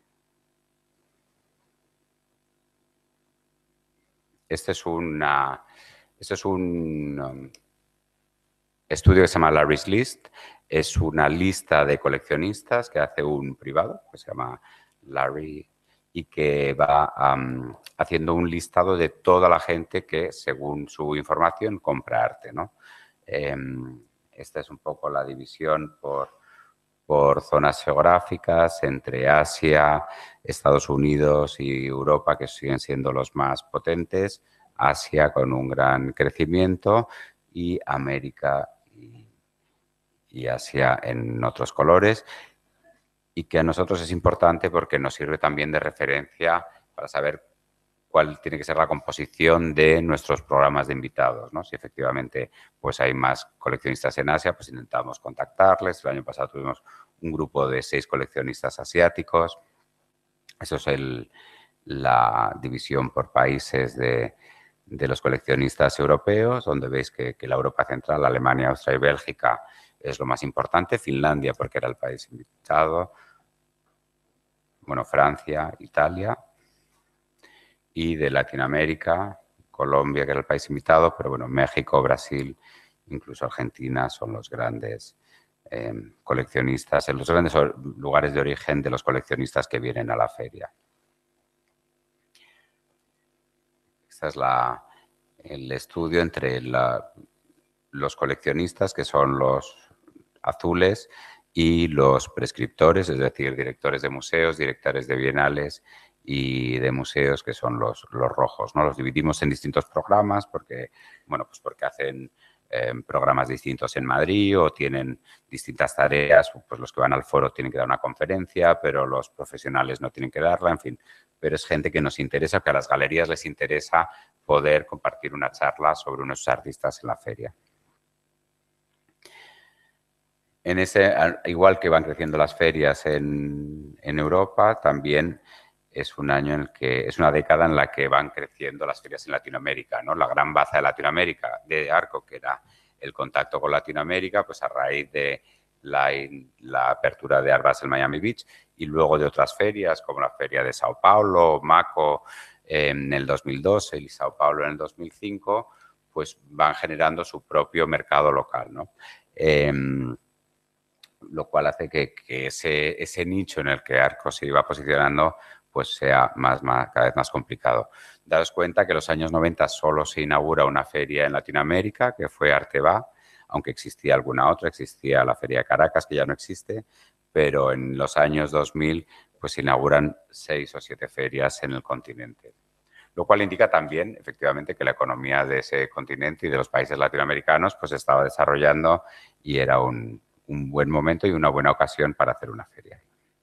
Este es, una, este es un um, estudio que se llama Larry's List. Es una lista de coleccionistas que hace un privado, que se llama Larry, y que va um, haciendo un listado de toda la gente que, según su información, compra arte, ¿no? Eh, esta es un poco la división por, por zonas geográficas entre Asia, Estados Unidos y Europa, que siguen siendo los más potentes, Asia con un gran crecimiento y América y, y Asia en otros colores, y que a nosotros es importante porque nos sirve también de referencia para saber cuál tiene que ser la composición de nuestros programas de invitados, ¿no? Si efectivamente pues hay más coleccionistas en Asia, pues intentamos contactarles. El año pasado tuvimos un grupo de seis coleccionistas asiáticos. Eso es el, la división por países de, de los coleccionistas europeos, donde veis que, que la Europa Central, Alemania, Austria y Bélgica es lo más importante. Finlandia, porque era el país invitado. Bueno, Francia, Italia. Y de Latinoamérica, Colombia, que era el país invitado, pero bueno, México, Brasil, incluso Argentina son los grandes eh, coleccionistas, en los grandes lugares de origen de los coleccionistas que vienen a la feria. Este es la, el estudio entre la, los coleccionistas, que son los azules, y los prescriptores, es decir, directores de museos, directores de bienales y de museos, que son los, los rojos, ¿no? Los dividimos en distintos programas porque, bueno, pues porque hacen eh, programas distintos en Madrid o tienen distintas tareas. Pues los que van al foro tienen que dar una conferencia, pero los profesionales no tienen que darla, en fin. Pero es gente que nos interesa, que a las galerías les interesa poder compartir una charla sobre unos artistas en la feria. En ese, igual que van creciendo las ferias en, en Europa, también es un año en el que, es una década en la que van creciendo las ferias en Latinoamérica, ¿no? La gran baza de Latinoamérica de Arco, que era el contacto con Latinoamérica, pues a raíz de la, la apertura de Art Basel Miami Beach y luego de otras ferias, como la feria de Sao Paulo, Maco en el dos mil dos y Sao Paulo en el dos mil cinco, pues van generando su propio mercado local, ¿no? Eh, lo cual hace que, que ese, ese nicho en el que Arco se iba posicionando pues sea más, más, cada vez más complicado. Daos cuenta que en los años noventa solo se inaugura una feria en Latinoamérica, que fue Arteba, aunque existía alguna otra, existía la Feria de Caracas, que ya no existe, pero en los años dos mil pues se inauguran seis o siete ferias en el continente. Lo cual indica también, efectivamente, que la economía de ese continente y de los países latinoamericanos pues estaba desarrollando y era un un buen momento y una buena ocasión para hacer una feria.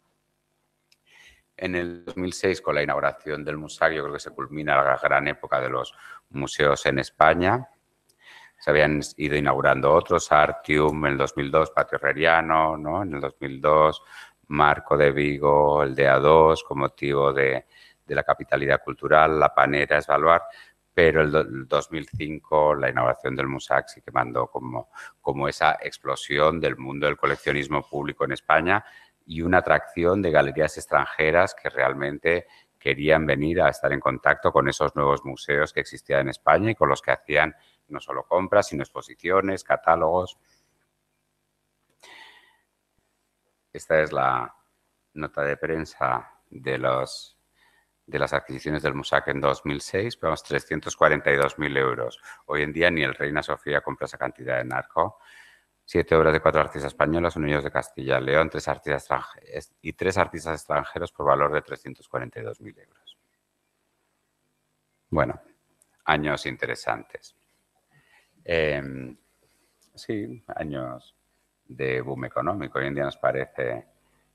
En el dos mil seis, con la inauguración del Musac, yo creo que se culmina la gran época de los museos en España. Se habían ido inaugurando otros, Artium en el dos mil dos, Patio Herreriano, ¿no? En el dos mil dos, Marco de Vigo, el de A dos, con motivo de, de la capitalidad cultural, la Panera es Baluart, pero el, do, el dos mil cinco la inauguración del MUSAC sí que mandó como, como esa explosión del mundo del coleccionismo público en España y una atracción de galerías extranjeras que realmente querían venir a estar en contacto con esos nuevos museos que existían en España y con los que hacían no solo compras, sino exposiciones, catálogos. Esta es la nota de prensa de, los, de las adquisiciones del MUSAC en dos mil seis, vamos, trescientos cuarenta y dos mil euros. Hoy en día ni el Reina Sofía compra esa cantidad de narco. Siete obras de cuatro artistas españolas, unidos de Castilla y León, tres artistas extranjeros y tres artistas extranjeros por valor de trescientos cuarenta y dos mil euros. Bueno, años interesantes. Eh, sí, años de boom económico. Hoy en día nos parece...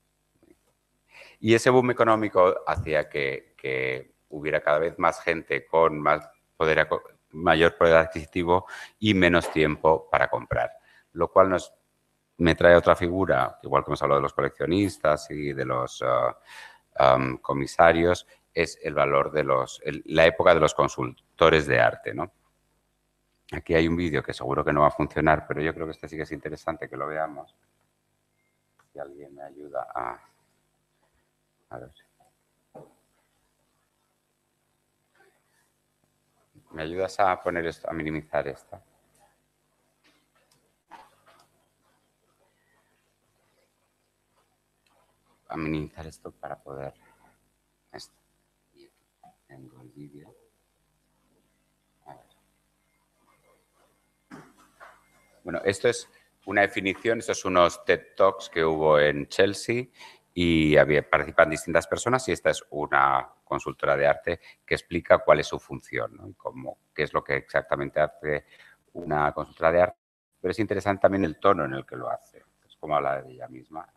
Y ese boom económico hacía que, que hubiera cada vez más gente con más poder, mayor poder adquisitivo y menos tiempo para comprar. Lo cual nos, me trae otra figura, igual que hemos hablado de los coleccionistas y de los uh, um, comisarios, es el valor de los, el, la época de los consultores de arte, ¿no? Aquí hay un vídeo que seguro que no va a funcionar, pero yo creo que este sí que es interesante que lo veamos. Si alguien me ayuda a... A ver. ¿Me ayudas a poner esto, a minimizar esto? A minimizar esto para poder... Esto. Tengo el vídeo. A ver. Bueno, esto es una definición, estos son unos TED Talks que hubo en Chelsea y había, participan distintas personas y esta es una consultora de arte que explica cuál es su función, ¿no? Y cómo, qué es lo que exactamente hace una consultora de arte. Pero es interesante también el tono en el que lo hace. Es como habla de ella misma.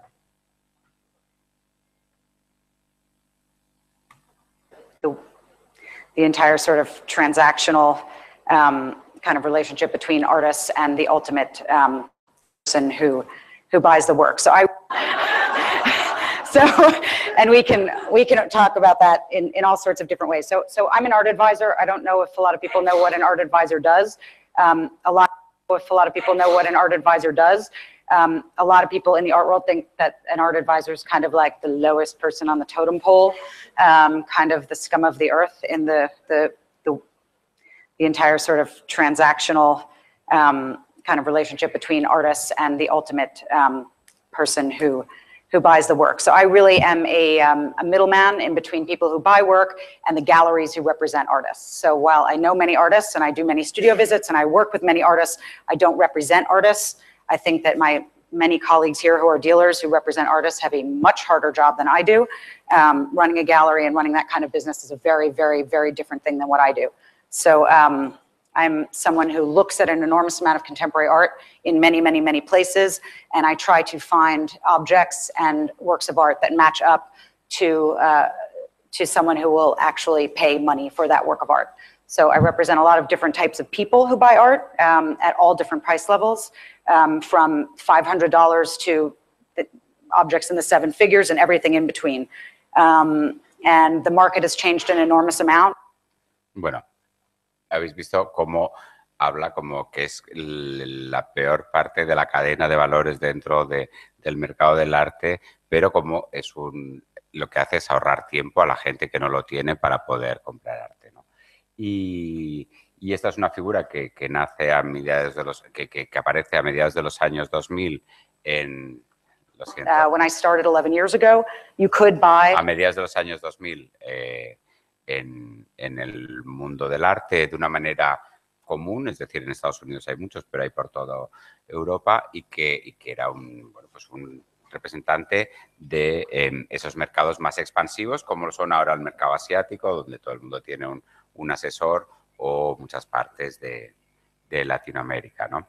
The, the entire sort of transactional um, kind of relationship between artists and the ultimate um, person who who buys the work. So I, so, and we can we can talk about that in in all sorts of different ways. So so I'm an art advisor. I don't know if a lot of people know what an art advisor does. Um, a lot if a lot of people know what an art advisor does. Um, a lot of people in the art world think that an art advisor is kind of like the lowest person on the totem pole, um, kind of the scum of the earth in the the the, the entire sort of transactional um, kind of relationship between artists and the ultimate um, person who who buys the work. So I really am a, um, a middleman in between people who buy work and the galleries who represent artists. So while I know many artists and I do many studio visits and I work with many artists, I don't represent artists. I think that my many colleagues here who are dealers who represent artists have a much harder job than I do. Um, running a gallery and running that kind of business is a very, very, very different thing than what I do. So um, I'm someone who looks at an enormous amount of contemporary art in many, many, many places, and I try to find objects and works of art that match up to, uh, to someone who will actually pay money for that work of art. So I represent a lot of different types of people who buy art um, at all different price levels, um, from five hundred dollars to the objects in the seven figures and everything in between. Um, and the market has changed an enormous amount. Bueno. Habéis visto cómo habla como que es la peor parte de la cadena de valores dentro de, del mercado del arte, pero como es un, lo que hace es ahorrar tiempo a la gente que no lo tiene para poder comprar arte, ¿no? Y, y esta es una figura que, que nace a mediados de los, que, que, que aparece a mediados de los años dos mil en... Lo siento. Uh, when I started eleven years ago, you could buy... A mediados de los años dos mil, eh, En, en el mundo del arte de una manera común, es decir, en Estados Unidos hay muchos, pero hay por toda Europa, y que, y que era un, bueno, pues un representante de eh, esos mercados más expansivos, como lo son ahora el mercado asiático, donde todo el mundo tiene un, un asesor, o muchas partes de, de Latinoamérica, ¿no?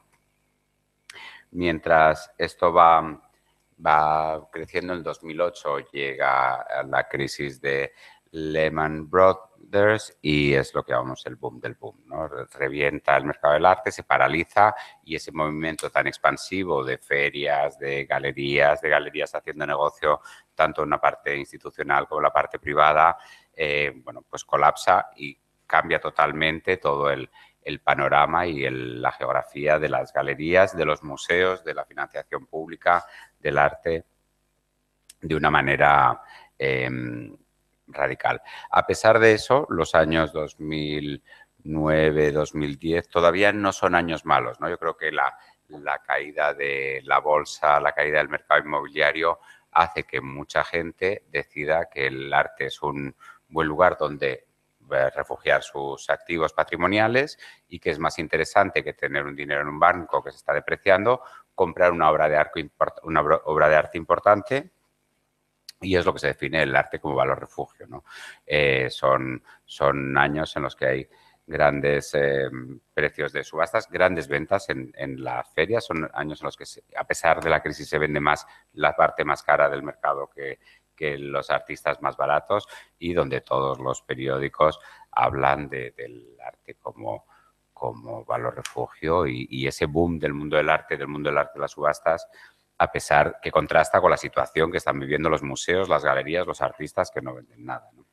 Mientras esto va, va creciendo, en el dos mil ocho llega la crisis de Lehman Brothers y es lo que llamamos el boom del boom, ¿no? Revienta el mercado del arte, se paraliza y ese movimiento tan expansivo de ferias, de galerías, de galerías haciendo negocio, tanto en la parte institucional como en la parte privada, eh, bueno, pues colapsa y cambia totalmente todo el, el panorama y el, la geografía de las galerías, de los museos, de la financiación pública, del arte, de una manera eh, radical. A pesar de eso, los años dos mil nueve, dos mil diez todavía no son años malos, ¿no? Yo creo que la, la caída de la bolsa, la caída del mercado inmobiliario hace que mucha gente decida que el arte es un buen lugar donde refugiar sus activos patrimoniales y que es más interesante que tener un dinero en un banco que se está depreciando, comprar una obra de arte, una obra de arte importante. Y es lo que se define el arte como valor refugio, ¿no? Eh, son, son años en los que hay grandes eh, precios de subastas, grandes ventas en, en las ferias. Son años en los que, se, a pesar de la crisis, se vende más la parte más cara del mercado que, que los artistas más baratos y donde todos los periódicos hablan de, del arte como, como valor refugio y, y ese boom del mundo del arte, del mundo del arte de las subastas, a pesar que contrasta con la situación que están viviendo los museos, las galerías, los artistas que no venden nada, ¿no?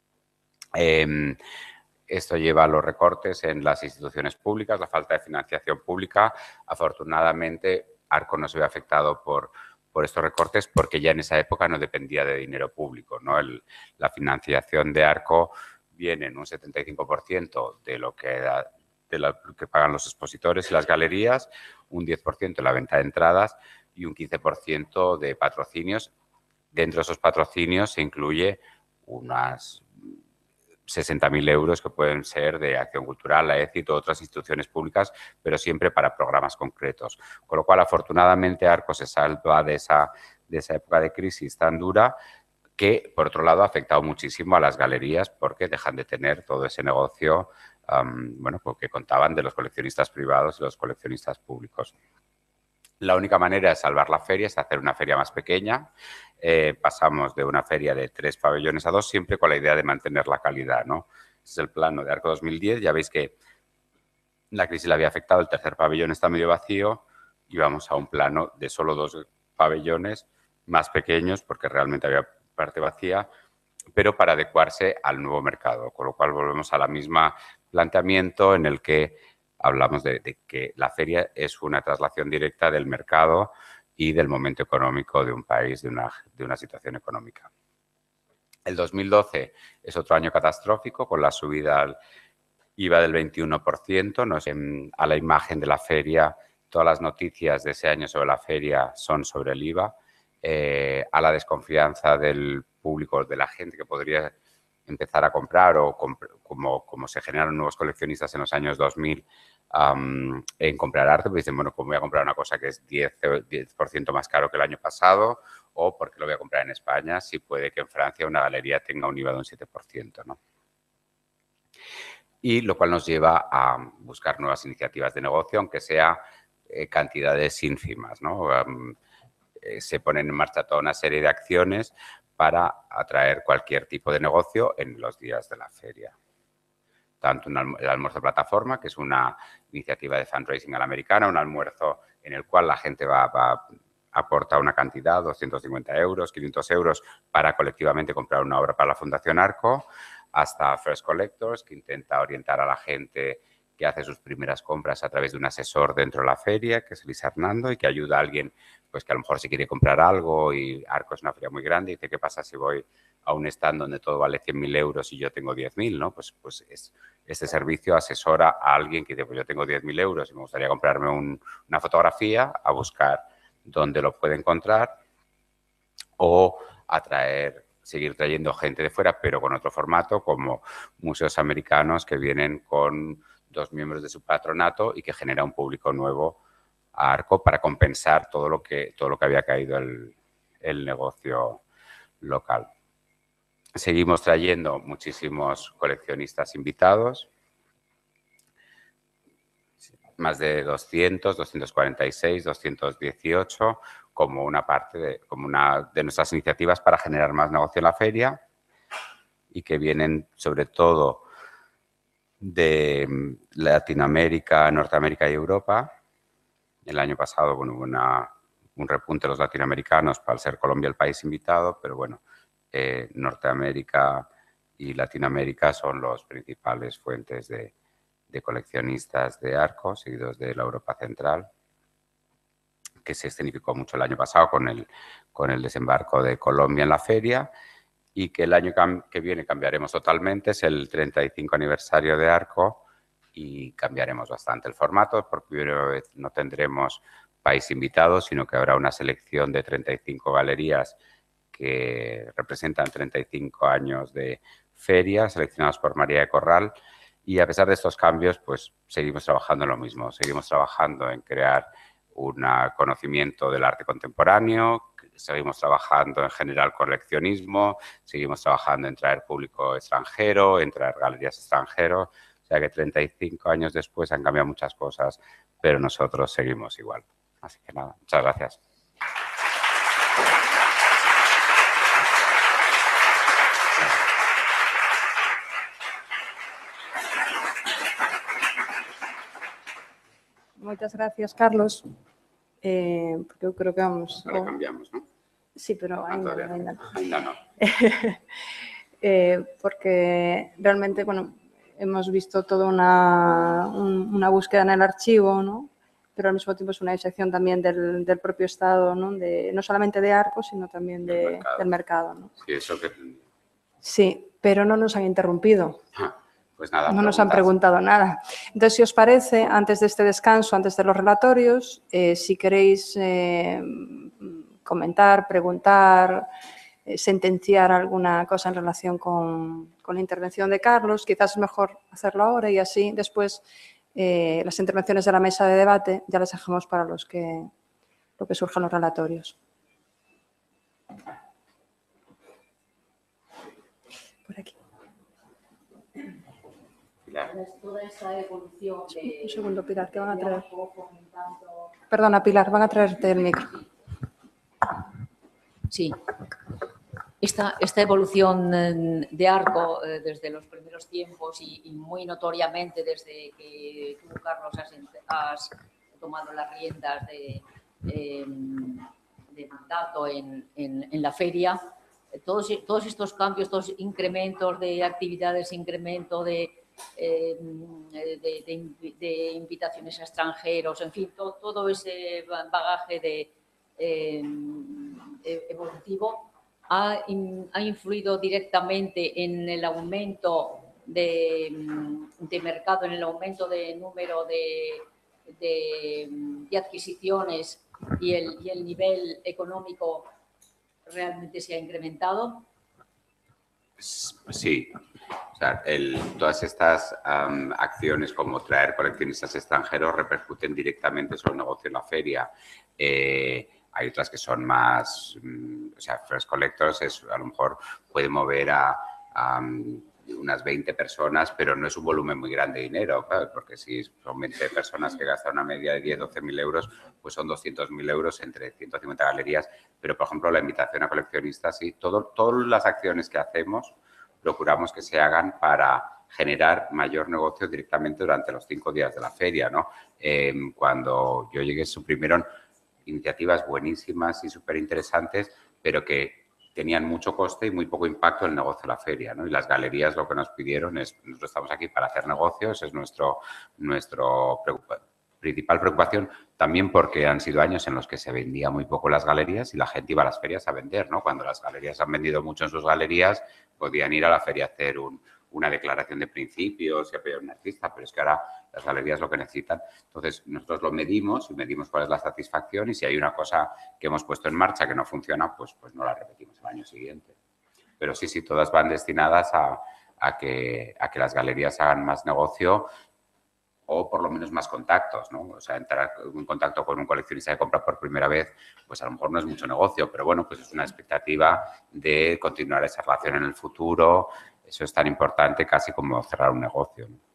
Eh, esto lleva a los recortes en las instituciones públicas, la falta de financiación pública. Afortunadamente, Arco no se ve afectado por, por estos recortes porque ya en esa época no dependía de dinero público, ¿no? El, la financiación de Arco viene en un setenta y cinco por ciento de lo que da, de lo que pagan los expositores y las galerías, un diez por ciento en la venta de entradas y un quince por ciento de patrocinios. Dentro de esos patrocinios se incluye unas sesenta mil euros que pueden ser de Acción Cultural, la E C I, todas otras instituciones públicas, pero siempre para programas concretos. Con lo cual, afortunadamente, Arco se salva de esa, de esa época de crisis tan dura que, por otro lado, ha afectado muchísimo a las galerías porque dejan de tener todo ese negocio um, bueno, porque contaban de los coleccionistas privados y los coleccionistas públicos. La única manera de salvar la feria es hacer una feria más pequeña. Eh, pasamos de una feria de tres pabellones a dos, siempre con la idea de mantener la calidad, ¿no? Ese es el plano de Arco dos mil diez. Ya veis que la crisis le había afectado, el tercer pabellón está medio vacío y vamos a un plano de solo dos pabellones más pequeños porque realmente había parte vacía, pero para adecuarse al nuevo mercado, con lo cual volvemos a la misma planteamiento en el que hablamos de, de que la feria es una traslación directa del mercado y del momento económico de un país, de una, de una situación económica. El dos mil doce es otro año catastrófico con la subida al I V A del veintiuno por ciento. No sé, a la imagen de la feria, todas las noticias de ese año sobre la feria son sobre el I V A. Eh, a la desconfianza del público, de la gente que podría empezar a comprar o comp como, como se generaron nuevos coleccionistas en los años dos mil um, en comprar arte, pues dicen, bueno, pues voy a comprar una cosa que es diez por ciento más caro que el año pasado o porque lo voy a comprar en España, si puede que en Francia una galería tenga un I V A de un siete por ciento, ¿no? Y lo cual nos lleva a buscar nuevas iniciativas de negocio, aunque sea eh, cantidades ínfimas, ¿no? Um, eh, se ponen en marcha toda una serie de acciones para atraer cualquier tipo de negocio en los días de la feria. Tanto un alm el almuerzo de plataforma, que es una iniciativa de fundraising a la americana, un almuerzo en el cual la gente va, va aporta una cantidad, doscientos cincuenta euros, quinientos euros, para colectivamente comprar una obra para la Fundación Arco, hasta First Collectors, que intenta orientar a la gente que hace sus primeras compras a través de un asesor dentro de la feria, que es Luis Hernando, y que ayuda a alguien pues que a lo mejor se quiere comprar algo y Arco es una feria muy grande y dice, ¿qué pasa si voy a un stand donde todo vale cien mil euros y yo tengo diez mil, ¿no? Pues, pues es, este servicio asesora a alguien que dice, pues yo tengo diez mil euros y me gustaría comprarme un, una fotografía, a buscar dónde lo puede encontrar o atraer, seguir trayendo gente de fuera, pero con otro formato, como museos americanos que vienen con dos miembros de su patronato y que genera un público nuevo a Arco para compensar todo lo que, todo lo que había caído el, el negocio local. Seguimos trayendo muchísimos coleccionistas invitados, más de doscientos, doscientos cuarenta y seis, doscientos dieciocho, como una parte de, como una de nuestras iniciativas para generar más negocio en la feria. y que vienen sobre todo de Latinoamérica, Norteamérica y Europa. El año pasado, bueno, hubo una, un repunte de los latinoamericanos para ser Colombia el país invitado, pero bueno, eh, Norteamérica y Latinoamérica son los principales fuentes de, de coleccionistas de arcos, seguidos de la Europa Central, que se escenificó mucho el año pasado con el, con el desembarco de Colombia en la feria, y que el año que viene cambiaremos totalmente, es el treinta y cinco aniversario de Arco, y cambiaremos bastante el formato. Por primera vez no tendremos país invitado, sino que habrá una selección de treinta y cinco galerías que representan treinta y cinco años de feria, seleccionados por María de Corral. Y a pesar de estos cambios, pues seguimos trabajando en lo mismo. Seguimos trabajando en crear un conocimiento del arte contemporáneo, seguimos trabajando en generar coleccionismo, seguimos trabajando en traer público extranjero, en traer galerías extranjeros. O sea que treinta y cinco años después han cambiado muchas cosas, pero nosotros seguimos igual. Así que nada, muchas gracias. Moitas gracias, Carlos. Eh, porque eu creo que vamos... Ahora cambiamos, ¿no? Sí, pero Ah, ainda, todavía ainda no. Ainda no. eh, porque realmente, bueno, hemos visto toda una, un, una búsqueda en el archivo, ¿no? Pero al mismo tiempo es una disección también del, del propio Estado, ¿no? De, no solamente de Arco, sino también de, Del mercado. del mercado, ¿no? Sí, eso que... Sí, pero no nos han interrumpido. Ah, pues nada, No nos han preguntado nada. Entonces, si os parece, antes de este descanso, antes de los relatorios, eh, si queréis eh, comentar, preguntar, eh, sentenciar alguna cosa en relación con, con la intervención de Carlos, quizás es mejor hacerlo ahora y así después eh, las intervenciones de la mesa de debate ya las dejamos para los que, lo que surjan los relatorios. Por aquí. Toda esa evolución de... Un segundo, Pilar, que van a traer. Perdona, Pilar, van a traerte el micro. Sí. Esta, esta evolución de Arco eh, desde los primeros tiempos y, y muy notoriamente desde que tú, Carlos, has, has tomado las riendas de, eh, de mandato en, en, en la feria, todos, todos estos cambios, estos incrementos de actividades, incremento de... Eh, de, de, de invitaciones a extranjeros, en fin, to, todo ese bagaje de, eh, evolutivo ha, in, ha influido directamente en el aumento de, de mercado, en el aumento de número de, de, de adquisiciones y el, y el nivel económico realmente se ha incrementado. Sí. O sea, el, todas estas um, acciones como traer coleccionistas extranjeros repercuten directamente sobre el negocio en la feria. Eh, hay otras que son más, um, o sea, First Collectors es, a lo mejor puede mover a, a um, unas veinte personas, pero no es un volumen muy grande de dinero, ¿sabes? Porque si son veinte personas que gastan una media de diez, doce mil euros, pues son doscientos mil euros entre ciento cincuenta galerías. Pero, por ejemplo, la invitación a coleccionistas, sí, todo, todas las acciones que hacemos procuramos que se hagan para generar mayor negocio directamente durante los cinco días de la feria, ¿no? Eh, cuando yo llegué, suprimieron iniciativas buenísimas y súper interesantes, pero que tenían mucho coste y muy poco impacto en el negocio de la feria, ¿no? Y las galerías lo que nos pidieron es, nosotros estamos aquí para hacer negocios, es nuestro, nuestro preocupa, principal preocupación, también porque han sido años en los que se vendía muy poco las galerías y la gente iba a las ferias a vender, ¿no? Cuando las galerías han vendido mucho en sus galerías, podían ir a la feria a hacer un, una declaración de principios y apoyar a un artista, pero es que ahora las galerías lo que necesitan. Entonces, nosotros lo medimos y medimos cuál es la satisfacción y si hay una cosa que hemos puesto en marcha que no funciona, pues, pues no la repetimos el año siguiente. Pero sí, sí, todas van destinadas a, a, que, a que las galerías hagan más negocio o por lo menos más contactos, ¿no? O sea, entrar en contacto con un coleccionista que compra por primera vez, pues a lo mejor no es mucho negocio, pero bueno, pues es una expectativa de continuar esa relación en el futuro. Eso es tan importante casi como cerrar un negocio, ¿no?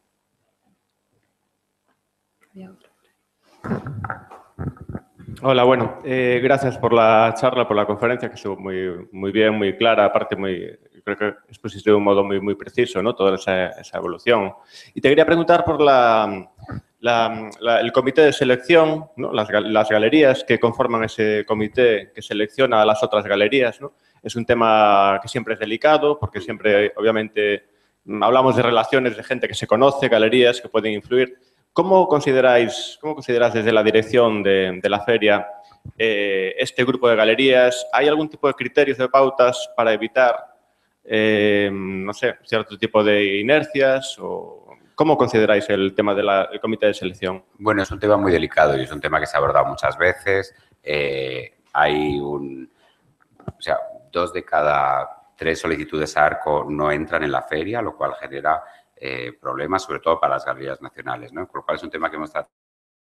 Hola, bueno, eh, gracias por la charla, por la conferencia, que estuvo muy, muy bien, muy clara, aparte muy yo creo que expusiste de un modo muy, muy preciso, ¿no? Toda esa, esa evolución. Y te quería preguntar por la, la, la, el comité de selección, ¿no? Las, las galerías que conforman ese comité que selecciona a las otras galerías, ¿no? Es un tema que siempre es delicado porque siempre, obviamente, hablamos de relaciones de gente que se conoce, galerías que pueden influir. ¿Cómo consideráis, cómo consideráis desde la dirección de, de la feria eh, este grupo de galerías? ¿Hay algún tipo de criterios, de pautas para evitar, eh, no sé, cierto tipo de inercias? O ¿cómo consideráis el tema del comité de selección? Bueno, es un tema muy delicado y es un tema que se ha abordado muchas veces. Eh, hay un... O sea, dos de cada tres solicitudes a ARCO no entran en la feria, lo cual genera eh, problemas, sobre todo para las galerías nacionales, ¿no? Con lo cual es un tema que hemos tratado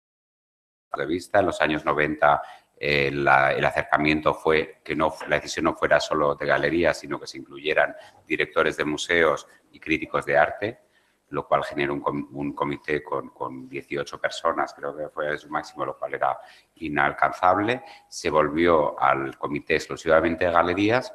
de vista. En los años noventa eh, la, el acercamiento fue que no, la decisión no fuera solo de galerías, sino que se incluyeran directores de museos y críticos de arte, lo cual generó un, un comité con, con dieciocho personas, creo que fue su máximo, lo cual era inalcanzable. Se volvió al comité exclusivamente de galerías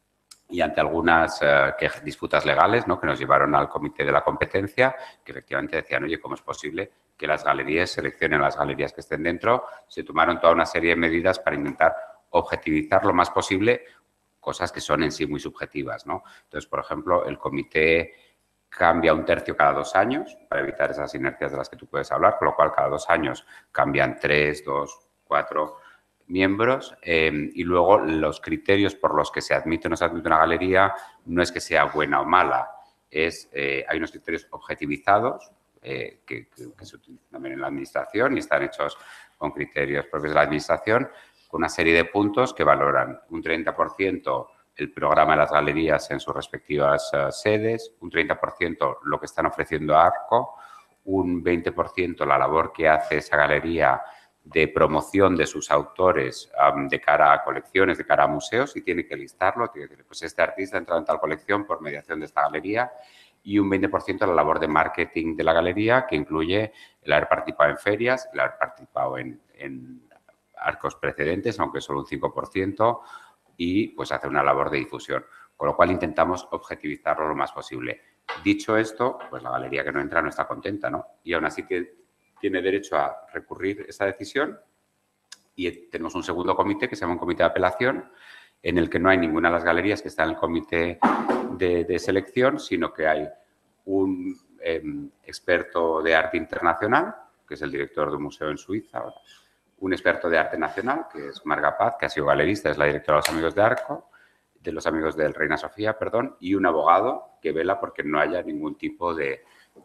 y ante algunas eh, que, disputas legales, ¿no?, que nos llevaron al comité de la competencia, que efectivamente decían, oye, ¿cómo es posible que las galerías seleccionen las galerías que estén dentro? Se tomaron toda una serie de medidas para intentar objetivizar lo más posible cosas que son en sí muy subjetivas, ¿no? Entonces, por ejemplo, el comité cambia un tercio cada dos años para evitar esas inercias de las que tú puedes hablar, con lo cual cada dos años cambian tres, dos, cuatro miembros eh, y luego los criterios por los que se admite o no se admite una galería no es que sea buena o mala, es, eh, hay unos criterios objetivizados eh, que, que, que se utilizan también en la administración y están hechos con criterios propios de la administración, con una serie de puntos que valoran un treinta por ciento el programa de las galerías en sus respectivas uh, sedes, un treinta por ciento lo que están ofreciendo a ARCO, un veinte por ciento la labor que hace esa galería de promoción de sus autores um, de cara a colecciones, de cara a museos, y tiene que listarlo, tiene que decir, pues este artista ha entrado en tal colección por mediación de esta galería, y un veinte por ciento la labor de marketing de la galería, que incluye el haber participado en ferias, el haber participado en, en arcos precedentes, aunque solo un cinco por ciento, y pues hacer una labor de difusión, con lo cual intentamos objetivizarlo lo más posible. Dicho esto, pues la galería que no entra no está contenta, ¿no? Y aún así que tiene derecho a recurrir esa decisión y tenemos un segundo comité que se llama un comité de apelación en el que no hay ninguna de las galerías que está en el comité de, de selección, sino que hay un eh, experto de arte internacional, que es el director de un museo en Suiza, un experto de arte nacional, que es Marga Paz, que ha sido galerista, es la directora de los Amigos de Arco, de los Amigos del Reina Sofía, perdón, y un abogado que vela porque no haya ningún tipo de,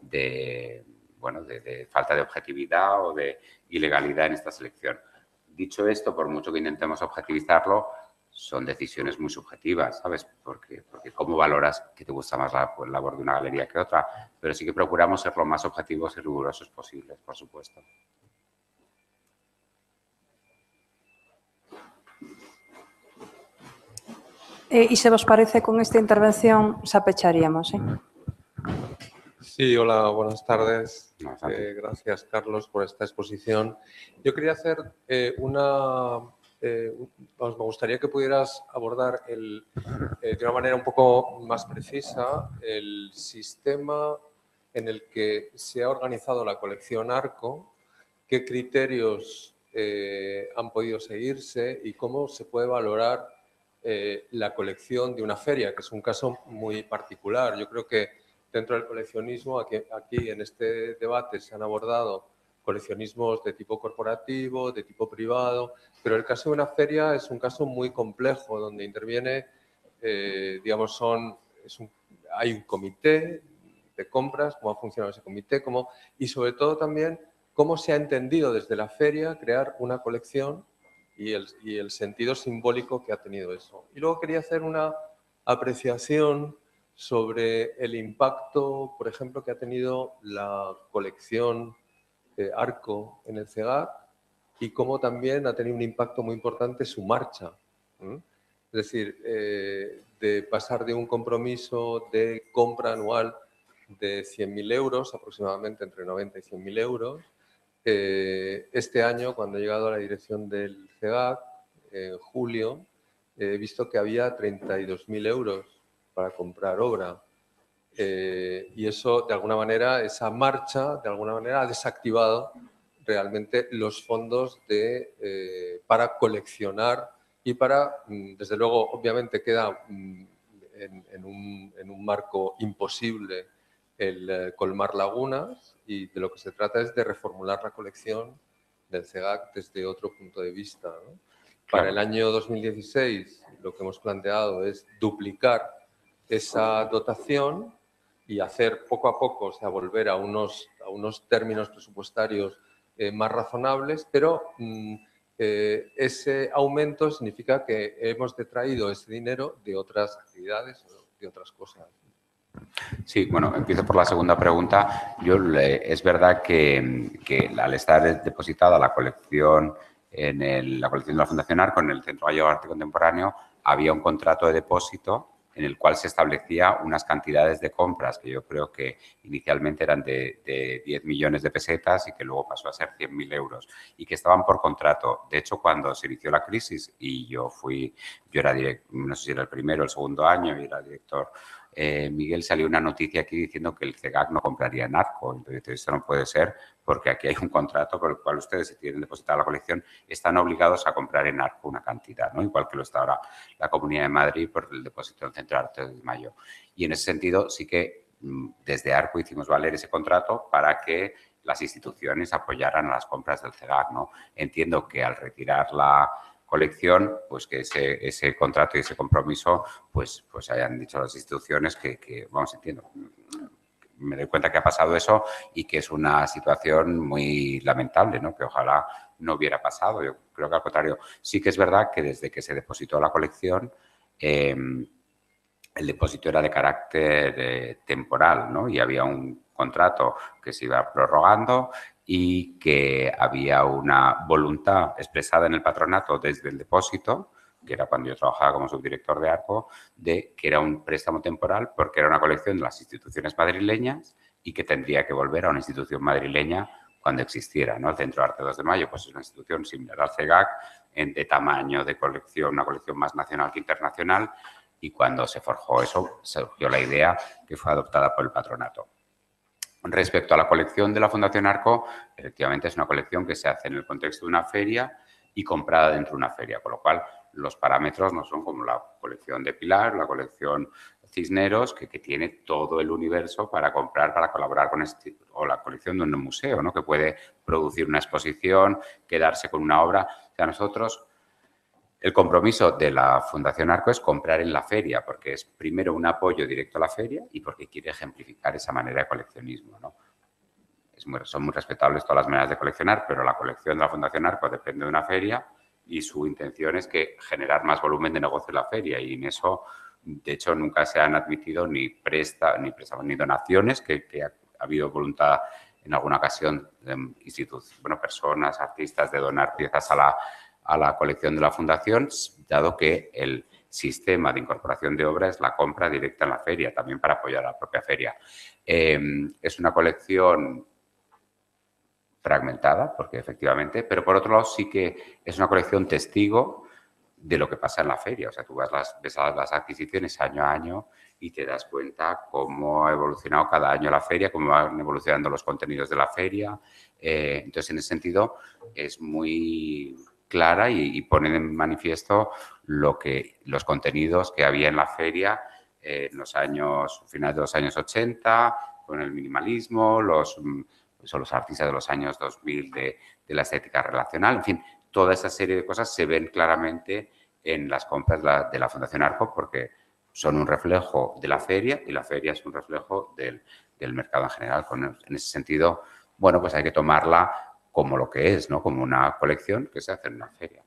de, bueno, de, de falta de objetividad o de ilegalidad en esta selección. Dicho esto, por mucho que intentemos objetivizarlo, son decisiones muy subjetivas, ¿sabes? Porque, porque cómo valoras que te gusta más la, pues, la labor de una galería que otra, pero sí que procuramos ser lo más objetivos y rigurosos posibles, por supuesto. Eh, y se vos parece, con esta intervención xa pecharíamos, ¿eh? Sí, hola, buenas tardes. Buenas tardes. Eh, gracias, Carlos, por esta exposición. Yo quería hacer eh, una... Eh, vamos, me gustaría que pudieras abordar el, eh, de una manera un poco más precisa el sistema en el que se ha organizado la colección Arco, qué criterios eh, han podido seguirse y cómo se puede valorar eh, la colección de una feria, que es un caso muy particular. Yo creo que dentro del coleccionismo, aquí, aquí en este debate se han abordado coleccionismos de tipo corporativo, de tipo privado, pero el caso de una feria es un caso muy complejo donde interviene, eh, digamos, son, es un, hay un comité de compras, cómo ha funcionado ese comité, cómo, y sobre todo también cómo se ha entendido desde la feria crear una colección y el, y el sentido simbólico que ha tenido eso. Y luego quería hacer una apreciación sobre el impacto, por ejemplo, que ha tenido la colección eh, Arco en el CEGAC y cómo también ha tenido un impacto muy importante su marcha. ¿Mm? Es decir, eh, de pasar de un compromiso de compra anual de cien mil euros, aproximadamente entre noventa y cien mil euros, eh, este año, cuando he llegado a la dirección del CEGAC, en julio, he visto que había treinta y dos mil euros para comprar obra. Eh, y eso, de alguna manera, esa marcha, de alguna manera, ha desactivado realmente los fondos de, eh, para coleccionar y para, desde luego, obviamente queda en, en, un, en un marco imposible el eh, colmar lagunas, y de lo que se trata es de reformular la colección del CEGAC desde otro punto de vista, ¿no? Para el año dos mil dieciséis lo que hemos planteado es duplicar esa dotación y hacer poco a poco, o sea, volver a unos, a unos términos presupuestarios eh, más razonables, pero mmm, eh, ese aumento significa que hemos detraído ese dinero de otras actividades o de otras cosas. Sí, bueno, empiezo por la segunda pregunta. Yo, le, es verdad que, que al estar depositada la colección en el, la colección de la Fundación Arco en el Centro Gallego de Arte Contemporáneo, había un contrato de depósito en el cual se establecía unas cantidades de compras que yo creo que inicialmente eran de, de diez millones de pesetas y que luego pasó a ser cien mil euros y que estaban por contrato. De hecho, cuando se inició la crisis y yo fui, yo era director, no sé si era el primero o el segundo año y era director, eh, Miguel, salió una noticia aquí diciendo que el CEGAC no compraría en Arco. Entonces, esto no puede ser porque aquí hay un contrato por el cual ustedes, si tienen depositada la colección, están obligados a comprar en Arco una cantidad, ¿no? Igual que lo está ahora la Comunidad de Madrid por el depósito del Centro de Arte de Mayo. Y en ese sentido, sí que desde Arco hicimos valer ese contrato para que las instituciones apoyaran a las compras del CEGAC, ¿no? Entiendo que al retirar la colección, pues que ese, ese contrato y ese compromiso, pues, pues hayan dicho las instituciones que, que, vamos, entiendo, me doy cuenta que ha pasado eso y que es una situación muy lamentable, ¿no? Que ojalá no hubiera pasado. Yo creo que al contrario, sí que es verdad que desde que se depositó la colección, eh, el depósito era de carácter eh, temporal, ¿no? Y había un contrato que se iba prorrogando y que había una voluntad expresada en el patronato desde el depósito, que era cuando yo trabajaba como subdirector de Arco, de que era un préstamo temporal porque era una colección de las instituciones madrileñas y que tendría que volver a una institución madrileña cuando existiera, ¿no? El Centro de Arte dos de Mayo pues es una institución similar al CEGAC, en, de tamaño de colección, una colección más nacional que internacional, y cuando se forjó eso, surgió la idea que fue adoptada por el patronato. Respecto a la colección de la Fundación Arco, efectivamente es una colección que se hace en el contexto de una feria y comprada dentro de una feria, con lo cual los parámetros no son como la colección de Pilar, la colección Cisneros, que, que tiene todo el universo para comprar, para colaborar con este, o la colección de un museo, ¿no? Que puede producir una exposición, quedarse con una obra. O sea, nosotros, el compromiso de la Fundación Arco es comprar en la feria, porque es primero un apoyo directo a la feria y porque quiere ejemplificar esa manera de coleccionismo, ¿no? Es muy, son muy respetables todas las maneras de coleccionar, pero la colección de la Fundación Arco depende de una feria y su intención es que generar más volumen de negocio en la feria, y en eso, de hecho, nunca se han admitido ni presta, ni prestamos ni donaciones, que, que ha, ha habido voluntad en alguna ocasión de institutos, bueno, personas, artistas, de donar piezas a la, a la colección de la Fundación, dado que el sistema de incorporación de obra es la compra directa en la feria, también para apoyar a la propia feria. Eh, es una colección fragmentada, porque efectivamente, pero por otro lado sí que es una colección testigo de lo que pasa en la feria. O sea, tú vas las, ves las adquisiciones año a año y te das cuenta cómo ha evolucionado cada año la feria, cómo van evolucionando los contenidos de la feria. Eh, entonces, en ese sentido, es muy clara y, y pone en manifiesto lo que, los contenidos que había en la feria eh, en los años, finales de los años ochenta, con el minimalismo, los... son los artistas de los años dos mil de, de la estética relacional, en fin, toda esa serie de cosas se ven claramente en las compras de la, de la Fundación Arco porque son un reflejo de la feria y la feria es un reflejo del, del mercado en general. Con, en ese sentido, bueno, pues hay que tomarla como lo que es, ¿no? Como una colección que se hace en una feria.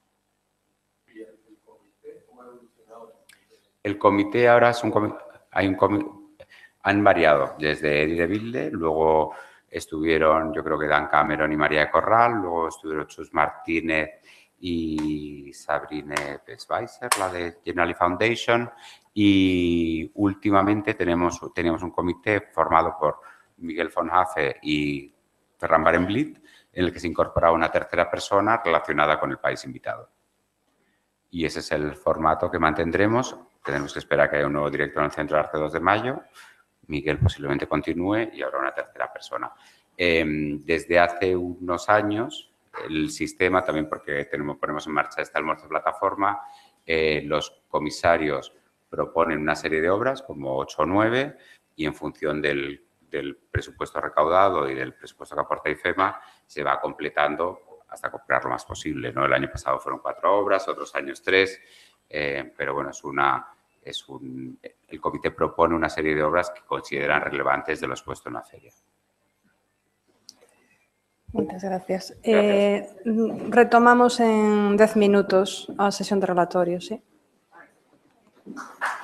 ¿Y el comité cómo ha evolucionado? El comité ahora es un comité, hay un comité, han variado desde Eddie de Vilde, luego estuvieron, yo creo que Dan Cameron y María de Corral, luego estuvieron Chus Martínez y Sabrine Besweiser, la de Generali Foundation, y últimamente tenemos, tenemos un comité formado por Miguel von Hafe y Ferran Barenblit, en el que se incorpora una tercera persona relacionada con el país invitado. Y ese es el formato que mantendremos. Tenemos que esperar a que haya un nuevo director en el Centro de Arte dos de mayo. Miguel posiblemente continúe y habrá una tercera persona. Eh, desde hace unos años, el sistema, también porque tenemos, ponemos en marcha este almuerzo plataforma, eh, los comisarios proponen una serie de obras, como ocho o nueve, y en función del, del presupuesto recaudado y del presupuesto que aporta IFEMA, se va completando hasta comprar lo más posible, ¿no? El año pasado fueron cuatro obras, otros años tres, eh, pero bueno, es una, es un, el comité propone una serie de obras que consideran relevantes de lo expuesto en la feria. Muchas gracias. Gracias. Eh, retomamos en dez minutos a sesión de relatorios, ¿sí?